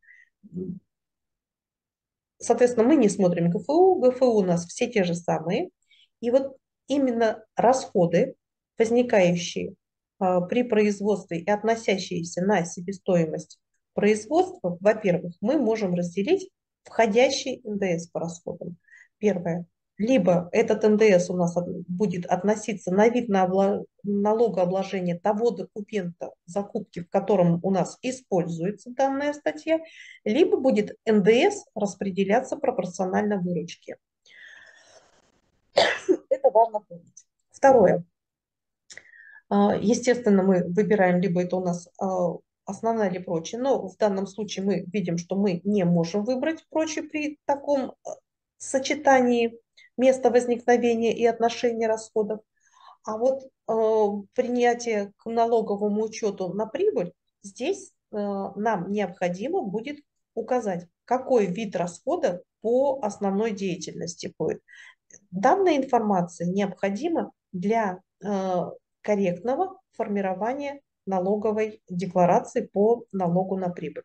Соответственно, мы не смотрим ГФУ, ГФУ у нас все те же самые. И вот именно расходы, возникающие при производстве и относящиеся на себестоимость производства, во-первых, мы можем разделить входящий НДС по расходам. Первое. Либо этот НДС у нас будет относиться на вид налогообложения того документа закупки, в котором у нас используется данная статья, либо будет НДС распределяться пропорционально выручке. Это важно помнить. Второе. Естественно, мы выбираем, либо это у нас основная или прочее, но в данном случае мы видим, что мы не можем выбрать прочее при таком сочетании места возникновения и отношения расходов. А вот принятие к налоговому учету на прибыль, здесь нам необходимо будет указать, какой вид расхода по основной деятельности будет. Данная информация необходима для корректного формирования налоговой декларации по налогу на прибыль.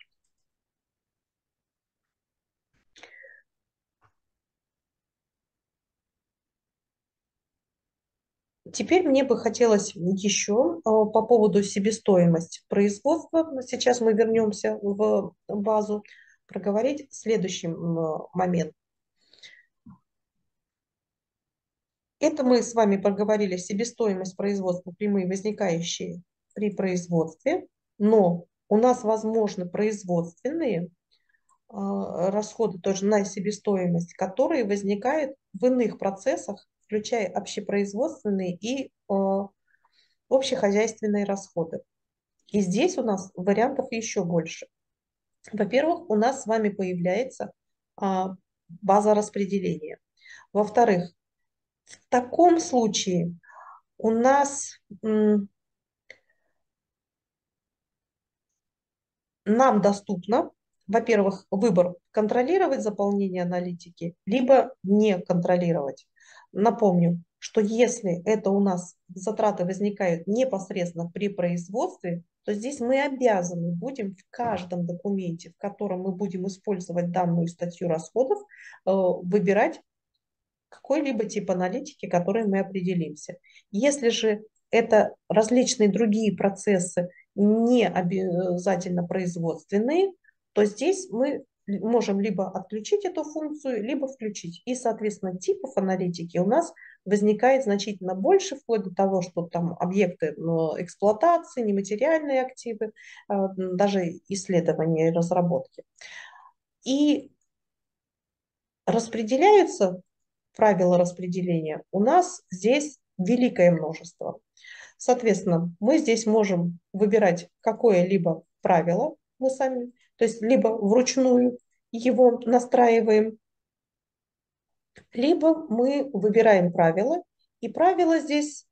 Теперь мне бы хотелось еще по поводу себестоимости производства, сейчас мы вернемся в базу, проговорить следующий момент. Это мы с вами проговорили себестоимость производства, прямые возникающие при производстве, но у нас возможны производственные расходы тоже на себестоимость, которые возникают в иных процессах, включая общепроизводственные и общехозяйственные расходы. И здесь у нас вариантов еще больше. Во-первых, у нас с вами появляется база распределения. Во-вторых, в таком случае у нас нам доступно, во-первых, выбор контролировать заполнение аналитики, либо не контролировать. Напомню, что если это у нас затраты возникают непосредственно при производстве, то здесь мы обязаны будем в каждом документе, в котором мы будем использовать данную статью расходов, выбирать какой-либо тип аналитики, который мы определимся. Если же это различные другие процессы, не обязательно производственные, то здесь мы можем либо отключить эту функцию, либо включить. И, соответственно, типов аналитики у нас возникает значительно больше, вплоть до того, что там объекты эксплуатации, нематериальные активы, даже исследования и разработки. И распределяются правила распределения у нас здесь великое множество. Соответственно, мы здесь можем выбирать какое-либо правило, мы сами, то есть либо вручную его настраиваем, либо мы выбираем правила, и правила здесь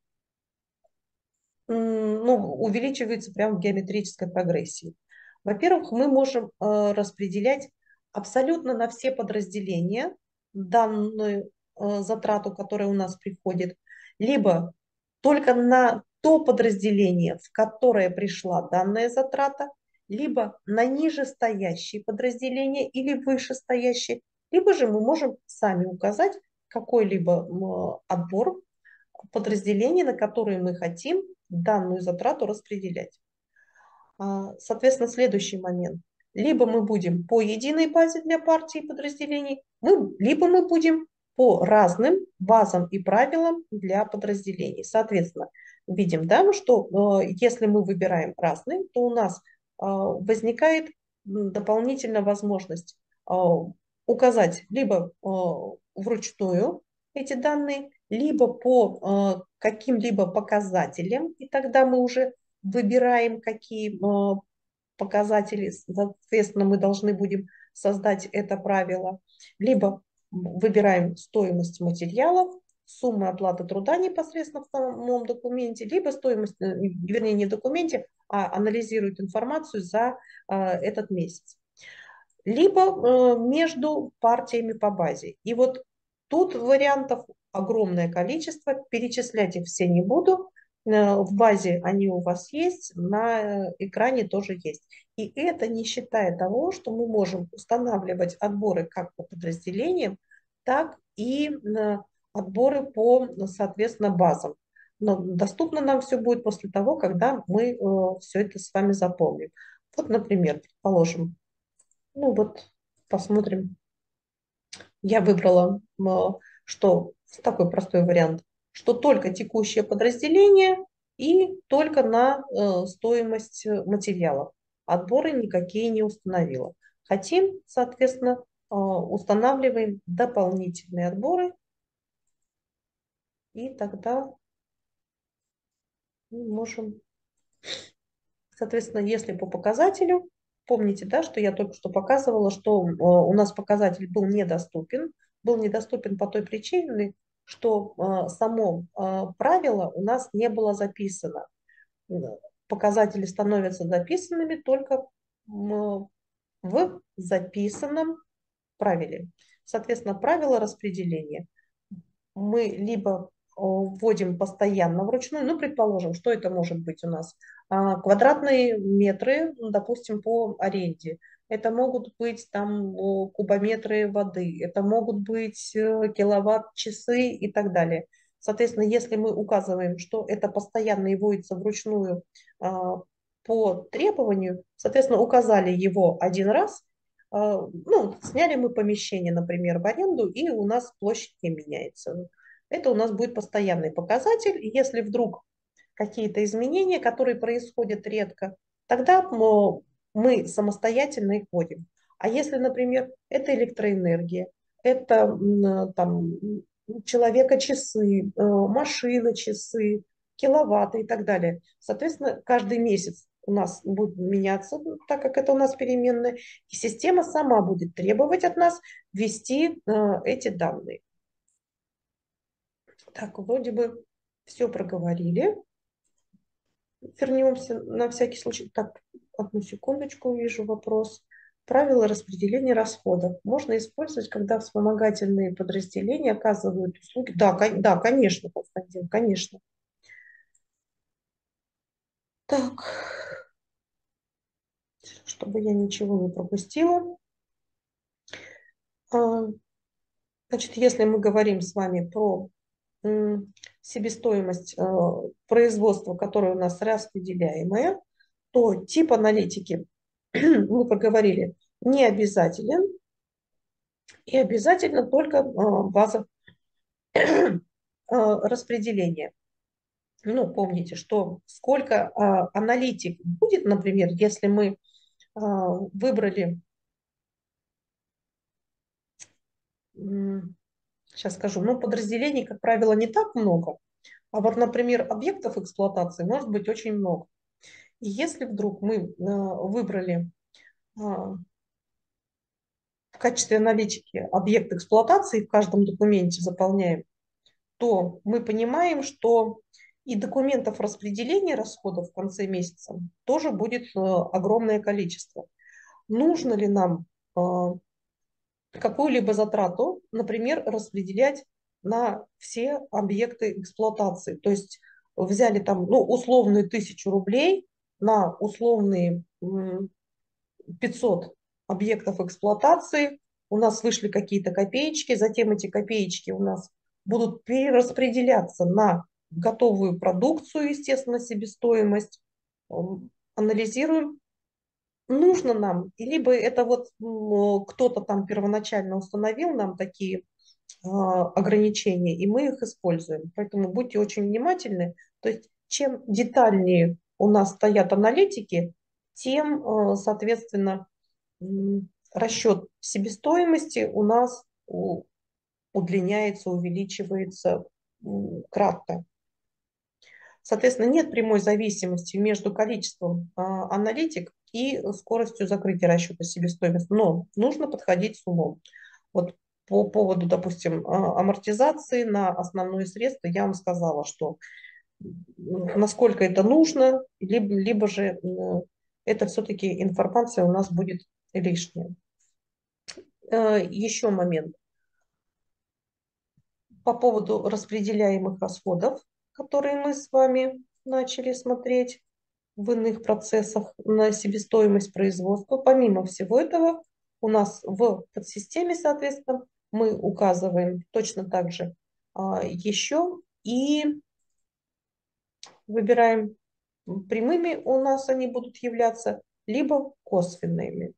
ну, увеличиваются прямо в геометрической прогрессии. Во-первых, мы можем распределять абсолютно на все подразделения данную затрату, которая у нас приходит, либо только на то подразделение, в которое пришла данная затрата, либо на нижестоящие подразделения или вышестоящие, либо же мы можем сами указать какой-либо отбор подразделений, на которые мы хотим данную затрату распределять. Соответственно, следующий момент. Либо мы будем по единой базе для партий и подразделений, либо мы будем по разным базам и правилам для подразделений. Соответственно, видим, да, что если мы выбираем разные, то у нас возникает дополнительная возможность указать либо вручную эти данные, либо по каким-либо показателям, и тогда мы уже выбираем, какие показатели, соответственно, мы должны будем создать это правило, либо выбираем стоимость материалов, суммы оплаты труда непосредственно в самом документе, либо стоимость, вернее, не в документе, а анализирует информацию за этот месяц, либо между партиями по базе. И вот тут вариантов огромное количество, перечислять их все не буду. В базе они у вас есть, на экране тоже есть. И это не считая того, что мы можем устанавливать отборы как по подразделениям, так и отборы по, соответственно, базам. Но доступно нам все будет после того, когда мы все это с вами заполним. Вот, например, предположим, ну вот, посмотрим. Я выбрала, что такой простой вариант, что только текущее подразделение и только на стоимость материалов. Отборы никакие не установила. Хотим, соответственно, устанавливаем дополнительные отборы, и тогда мы можем, соответственно, если по показателю, помните, да, что я только что показывала, что у нас показатель был недоступен по той причине, что само правило у нас не было записано. Показатели становятся записанными только в записанном правиле. Соответственно, правило распределения мы либо вводим постоянно вручную, ну, предположим, что это может быть у нас? Квадратные метры, допустим, по аренде. Это могут быть там кубометры воды, это могут быть киловатт-часы и так далее. Соответственно, если мы указываем, что это постоянно и вводится вручную по требованию, соответственно, указали его один раз, ну, сняли мы помещение, например, в аренду, и у нас площадь не меняется. Это у нас будет постоянный показатель. И если вдруг какие-то изменения, которые происходят редко, тогда мы самостоятельно их вводим. А если, например, это электроэнергия, это там, человека часы, машина часы, киловатты и так далее. Соответственно, каждый месяц у нас будет меняться, так как это у нас переменная, и система сама будет требовать от нас ввести эти данные. Так, вроде бы все проговорили. Вернемся на всякий случай. Так, одну секундочку, вижу вопрос. Правила распределения расходов можно использовать, когда вспомогательные подразделения оказывают услуги. Да, да, конечно, Константин, конечно. Так, чтобы я ничего не пропустила. А, Значит, если мы говорим с вами про себестоимость производства, которое у нас распределяемое, то тип аналитики, мы поговорили, не обязателен, и обязательно только база распределения. Ну, помните, что сколько аналитик будет, например, если мы выбрали, сейчас скажу, ну, подразделений, как правило, не так много, а вот, например, объектов эксплуатации может быть очень много. И если вдруг мы выбрали в качестве аналитики объект эксплуатации в каждом документе заполняем, то мы понимаем, что и документов распределения расходов в конце месяца тоже будет огромное количество. Нужно ли нам какую-либо затрату, например, распределять на все объекты эксплуатации? То есть взяли там ну, условную 1000 рублей на условные 500 объектов эксплуатации, у нас вышли какие-то копеечки, затем эти копеечки у нас будут перераспределяться на готовую продукцию, естественно, себестоимость. Анализируем, нужно нам, либо это вот кто-то там первоначально установил нам такие ограничения, и мы их используем. Поэтому будьте очень внимательны. То есть чем детальнее у нас стоят аналитики, тем, соответственно, расчет себестоимости у нас удлиняется, увеличивается кратно. Соответственно, нет прямой зависимости между количеством аналитик и скоростью закрытия расчета себестоимости, но нужно подходить с умом. Вот по поводу, допустим, амортизации на основные средства я вам сказала, что насколько это нужно, либо же это все-таки информация у нас будет лишняя. Еще момент по поводу распределяемых расходов, которые мы с вами начали смотреть в иных процессах на себестоимость производства. Помимо всего этого, у нас в подсистеме, соответственно, мы указываем точно так же еще и выбираем прямыми у нас они будут являться, либо косвенными.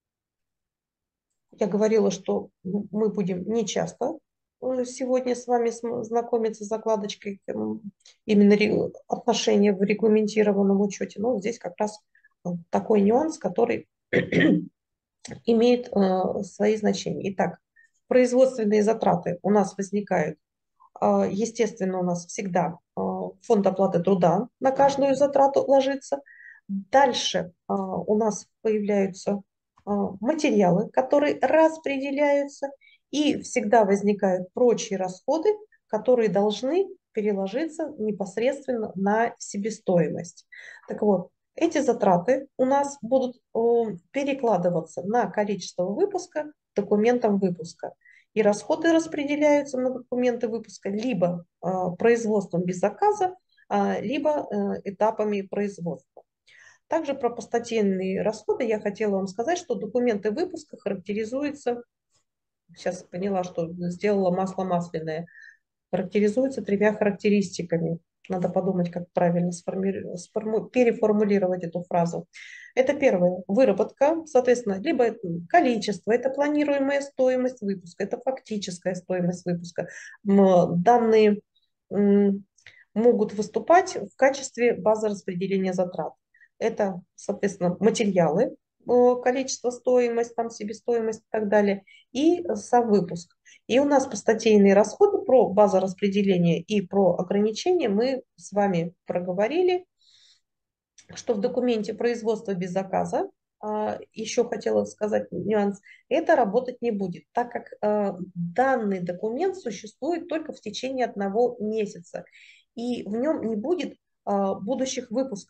Я говорила, что мы будем не часто сегодня с вами знакомиться с закладочкой именно отношения в регламентированном учете. Но здесь как раз такой нюанс, который имеет свои значения. Итак, производственные затраты у нас возникают. Естественно, у нас всегда фонд оплаты труда на каждую затрату ложится. Дальше у нас появляются материалы, которые распределяются, и всегда возникают прочие расходы, которые должны переложиться непосредственно на себестоимость. Так вот, эти затраты у нас будут перекладываться на количество выпуска документом выпуска. И расходы распределяются на документы выпуска либо производством без заказа, либо этапами производства. Также про постатейные расходы я хотела вам сказать, что документы выпуска характеризуются, сейчас поняла, что сделала масло масляное, характеризуются тремя характеристиками. Надо подумать, как правильно переформулировать эту фразу. Это первое, выработка, соответственно, либо это количество, это планируемая стоимость выпуска, это фактическая стоимость выпуска. Данные могут выступать в качестве базы распределения затрат. Это, соответственно, материалы, количество, стоимость, там, себестоимость и так далее, и сам выпуск. И у нас по статейные расходы про базораспределение и про ограничения мы с вами проговорили, что в документе производства без заказа, еще хотела сказать нюанс, это работать не будет, так как данный документ существует только в течение 1 месяца, и в нем не будет будущих выпусков.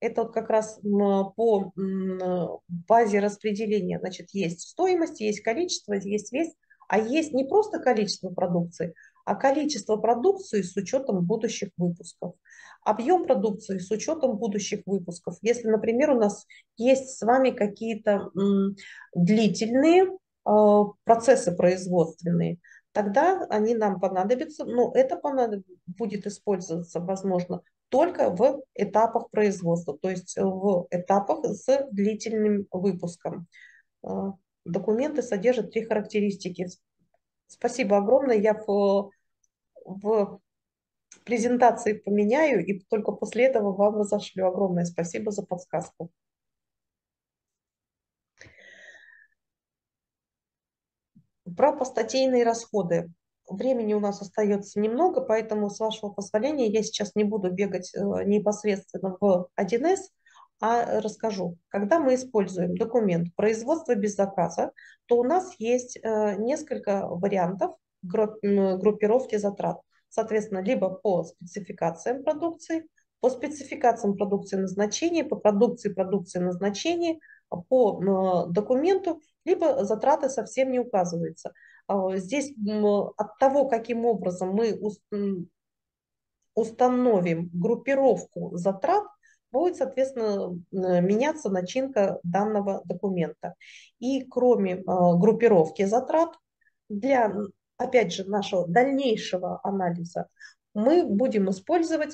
Это вот как раз по базе распределения. Значит, есть стоимость, есть количество, есть вес, а есть не просто количество продукции, а количество продукции с учетом будущих выпусков. Объем продукции с учетом будущих выпусков. Если, например, у нас есть с вами какие-то длительные процессы производственные, тогда они нам понадобятся, но это будет использоваться, возможно, только в этапах производства, то есть в этапах с длительным выпуском. Документы содержат 3 характеристики. Спасибо огромное. Я в презентации поменяю и только после этого вам разошлю. Огромное спасибо за подсказку. Про постатейные расходы. Времени у нас остается немного, поэтому, с вашего позволения, я сейчас не буду бегать непосредственно в 1С, а расскажу. Когда мы используем документ производства без заказа, то у нас есть несколько вариантов группировки затрат. Соответственно, либо по спецификациям продукции назначения, по продукции назначения, по документу, либо затраты совсем не указываются. Здесь от того, каким образом мы установим группировку затрат, будет, соответственно, меняться начинка данного документа. И кроме группировки затрат, для, опять же, нашего дальнейшего анализа мы будем использовать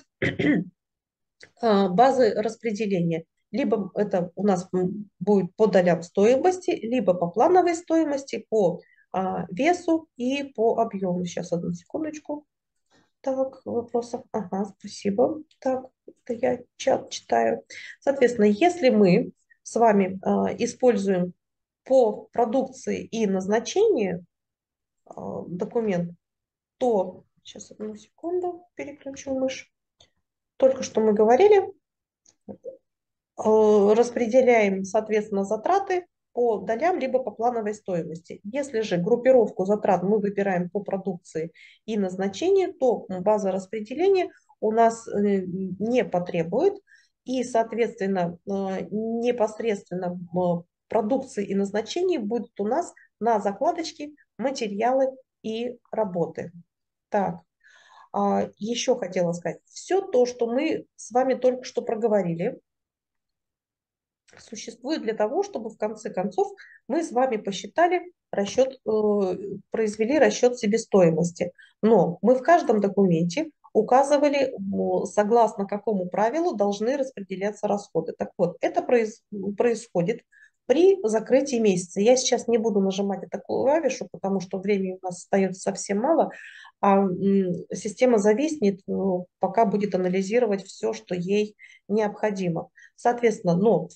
базы распределения. Либо это у нас будет по долям стоимости, либо по плановой стоимости, по весу и по объему. Сейчас, одну секундочку. Так, вопросов. Ага, спасибо. Так, это я чат читаю. Соответственно, если мы с вами используем по продукции и назначению документ, то, сейчас, одну секунду, переключу мышь. Только что мы говорили, распределяем, соответственно, затраты по долям, либо по плановой стоимости. Если же группировку затрат мы выбираем по продукции и назначению, то база распределения у нас не потребует, и, соответственно, непосредственно продукции и назначения будут у нас на закладочке материалы и работы. Так, еще хотела сказать, все то, что мы с вами только что проговорили, существует для того, чтобы в конце концов мы с вами посчитали расчет, произвели расчет себестоимости. Но мы в каждом документе указывали, согласно какому правилу должны распределяться расходы. Так вот, это происходит при закрытии месяца. Я сейчас не буду нажимать на такую клавишу, потому что времени у нас остается совсем мало, а система зависнет, пока будет анализировать все, что ей необходимо. Соответственно, но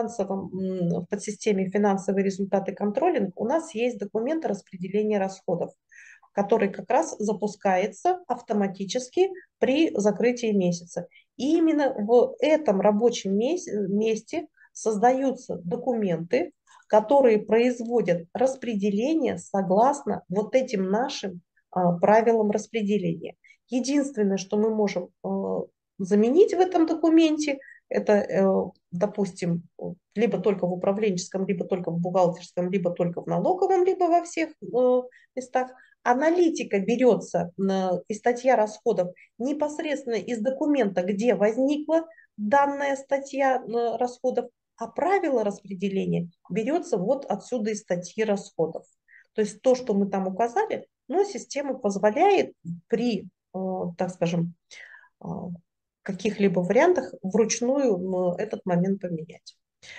в подсистеме финансовые результаты контролинг у нас есть документ распределения расходов, который как раз запускается автоматически при закрытии месяца. И именно в этом рабочем месте создаются документы, которые производят распределение согласно вот этим нашим правилам распределения. Единственное, что мы можем заменить в этом документе, это, допустим, либо только в управленческом, либо только в бухгалтерском, либо только в налоговом, либо во всех местах. Аналитика берется и статья расходов непосредственно из документа, где возникла данная статья расходов, а правило распределения берется вот отсюда из статьи расходов. То есть то, что мы там указали, но система позволяет при, так скажем, каких-либо вариантах вручную этот момент поменять.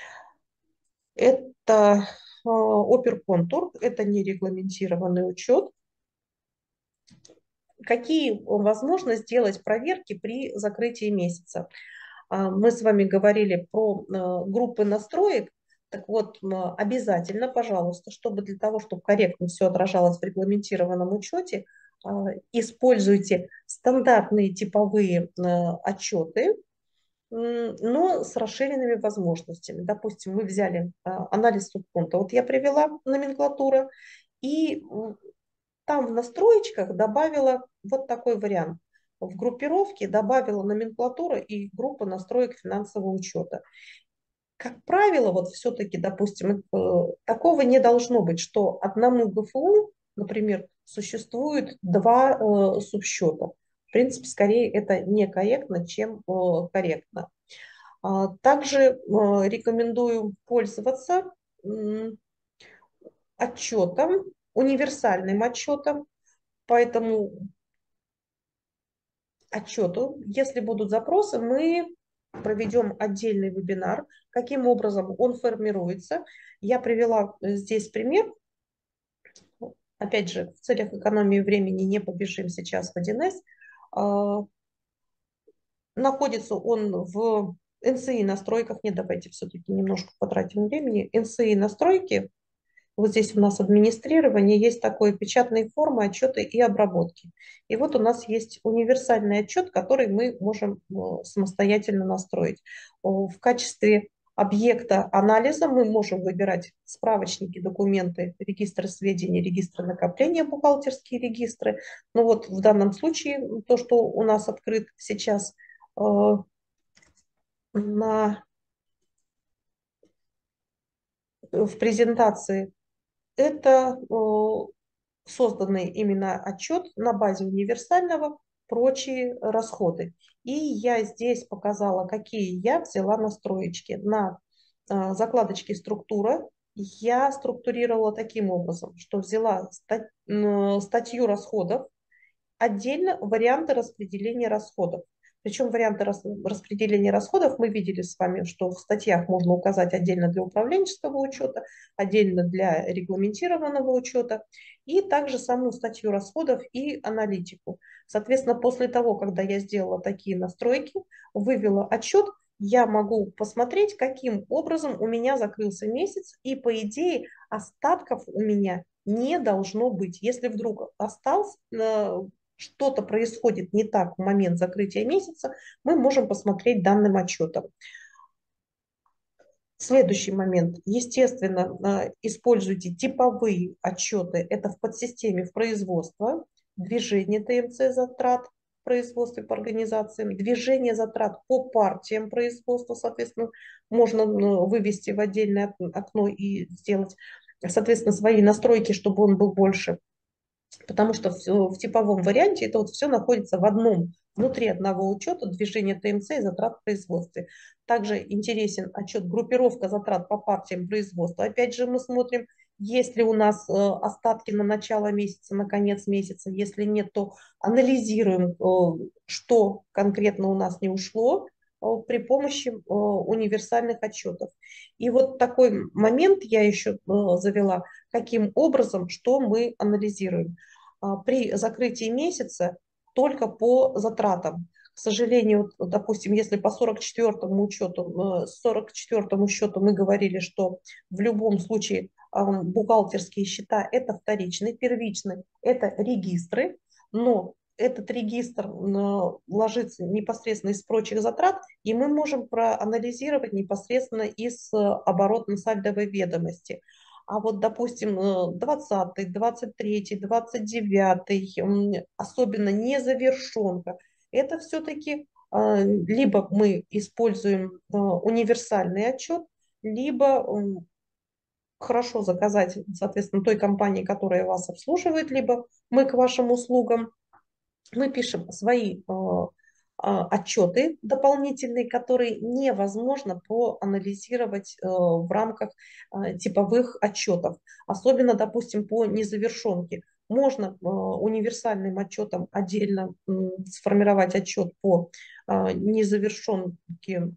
Это оперконтур, это нерегламентированный учет. Какие возможно сделать проверки при закрытии месяца? Мы с вами говорили про группы настроек. Так вот, обязательно, пожалуйста, чтобы для того, чтобы корректно все отражалось в регламентированном учете, используйте стандартные типовые отчеты, но с расширенными возможностями. Допустим, мы взяли анализ субконта. Вот я привела номенклатуру, и там в настроечках добавила вот такой вариант. в группировке добавила номенклатура и группа настроек финансового учета. Как правило, вот все-таки, допустим, такого не должно быть, что одному ГФУ, например, существует два субсчета. В принципе, скорее это некорректно, чем корректно. Также рекомендую пользоваться отчетом, универсальным отчетом. Поэтому отчету, если будут запросы, мы проведем отдельный вебинар, каким образом он формируется. Я привела здесь пример. Опять же, в целях экономии времени не побежим сейчас в 1С. Находится он в NCI настройках. Не, давайте все-таки немножко потратим времени. NCI настройки. Вот здесь у нас администрирование, есть такое печатные формы, отчеты и обработки. И вот у нас есть универсальный отчет, который мы можем самостоятельно настроить. В качестве объекта анализа мы можем выбирать справочники, документы, регистры сведений, регистры накопления, бухгалтерские регистры. Ну вот в данном случае то, что у нас открыт сейчас в презентации, это созданный именно отчет на базе универсального, прочие расходы. И я здесь показала, какие я взяла настроечки. На закладочке «Структура» я структурировала таким образом, что взяла статью расходов, отдельно варианты распределения расходов. Причем варианты распределения расходов мы видели с вами, что в статьях можно указать отдельно для управленческого учета, отдельно для регламентированного учета, и также саму статью расходов и аналитику. Соответственно, после того, когда я сделала такие настройки, вывела отчет, я могу посмотреть, каким образом у меня закрылся месяц, и по идее остатков у меня не должно быть. Если вдруг остался, что-то происходит не так в момент закрытия месяца, мы можем посмотреть данным отчетом. Следующий момент. Естественно, используйте типовые отчеты. Это в подсистеме в производство, движение ТМЦ затрат в производстве по организациям, движение затрат по партиям производства, соответственно, можно вывести в отдельное окно и сделать, соответственно, свои настройки, чтобы он был больше. Потому что в типовом варианте это вот все находится в одном, внутри одного учета движения ТМЦ и затрат в производстве. Также интересен отчет группировка затрат по партиям производства. Опять же мы смотрим, есть ли у нас остатки на начало месяца, на конец месяца. Если нет, то анализируем, что конкретно у нас не ушло при помощи универсальных отчетов. И вот такой момент я еще завела, каким образем, что мы анализируем. При закрытии месяца только по затратам. К сожалению, допустим, если по 44-му учету, 44-му счету мы говорили, что в любом случае бухгалтерские счета – это вторичный, первичный – это регистры, но этот регистр ложится непосредственно из прочих затрат, и мы можем проанализировать непосредственно из оборотно-сальдовой ведомости. А вот, допустим, 20-й, 23-й, 29-й, особенно незавершенка, это все-таки либо мы используем универсальный отчет, либо хорошо заказать, соответственно, той компании, которая вас обслуживает, либо мы к вашим услугам. Мы пишем свои отчеты дополнительные, которые невозможно проанализировать в рамках типовых отчетов. Особенно, допустим, по незавершенке. Можно универсальным отчетом отдельно сформировать отчет по незавершенке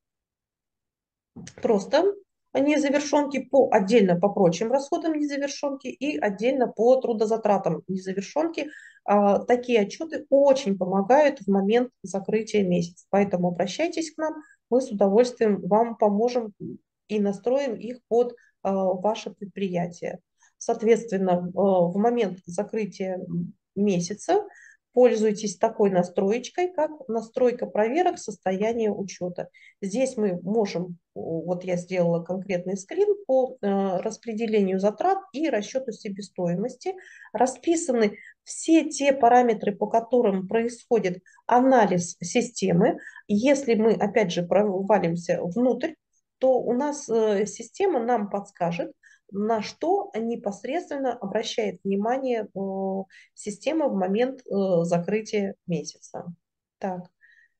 просто незавершенки по отдельно по прочим расходам незавершенки и отдельно по трудозатратам незавершенки. Такие отчеты очень помогают в момент закрытия месяца. Поэтому обращайтесь к нам, мы с удовольствием вам поможем и настроим их под ваше предприятие. Соответственно, в момент закрытия месяца пользуйтесь такой настроечкой, как настройка проверок состояния учета. Здесь мы можем, вот я сделала конкретный скрин по распределению затрат и расчету себестоимости. Расписаны все те параметры, по которым происходит анализ системы. Если мы, опять же, провалимся внутрь, то у нас система нам подскажет, на что непосредственно обращает внимание система в момент закрытия месяца. Так,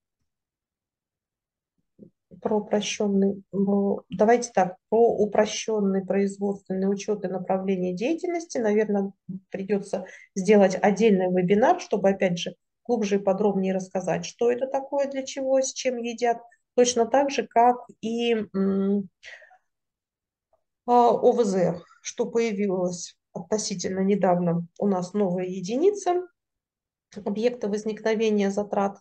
про упрощенный, давайте так, про упрощенный производственный учет и направление деятельности, наверное, придется сделать отдельный вебинар, чтобы, опять же, глубже и подробнее рассказать, что это такое, для чего, с чем едят, точно так же, как и ОВЗ, что появилась относительно недавно у нас новая единица объекта возникновения затрат,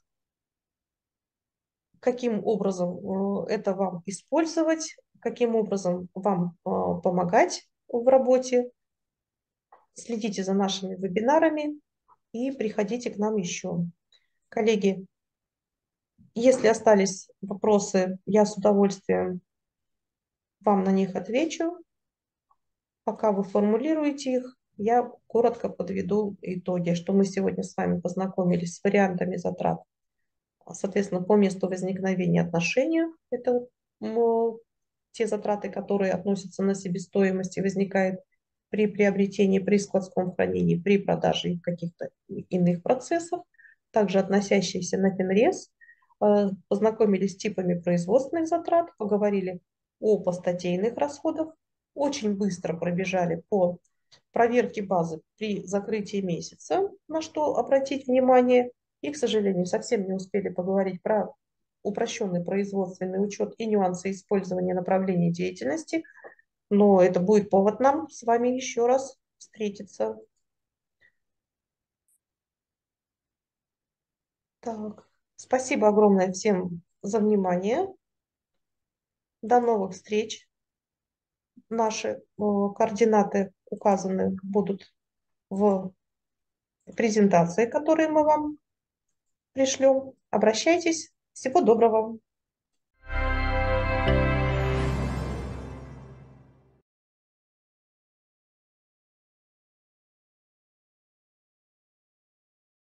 каким образом это вам использовать, каким образом вам помогать в работе. Следите за нашими вебинарами и приходите к нам еще. Коллеги, если остались вопросы, я с удовольствием вам на них отвечу. Пока вы формулируете их, я коротко подведу итоги, что мы сегодня с вами познакомились с вариантами затрат, соответственно, по месту возникновения отношения. Это те затраты, которые относятся на себестоимость и возникают при приобретении, при складском хранении, при продаже и каких-то иных процессах, также относящиеся на финрез. Познакомились с типами производственных затрат, поговорили о постатейных расходах, очень быстро пробежали по проверке базы при закрытии месяца, на что обратить внимание, и, к сожалению, совсем не успели поговорить про упрощенный производственный учет и нюансы использования направлений деятельности, но это будет повод нам с вами еще раз встретиться. Так, спасибо огромное всем за внимание. До новых встреч. Наши координаты указаны будут в презентации, которые мы вам пришлем. Обращайтесь. Всего доброго.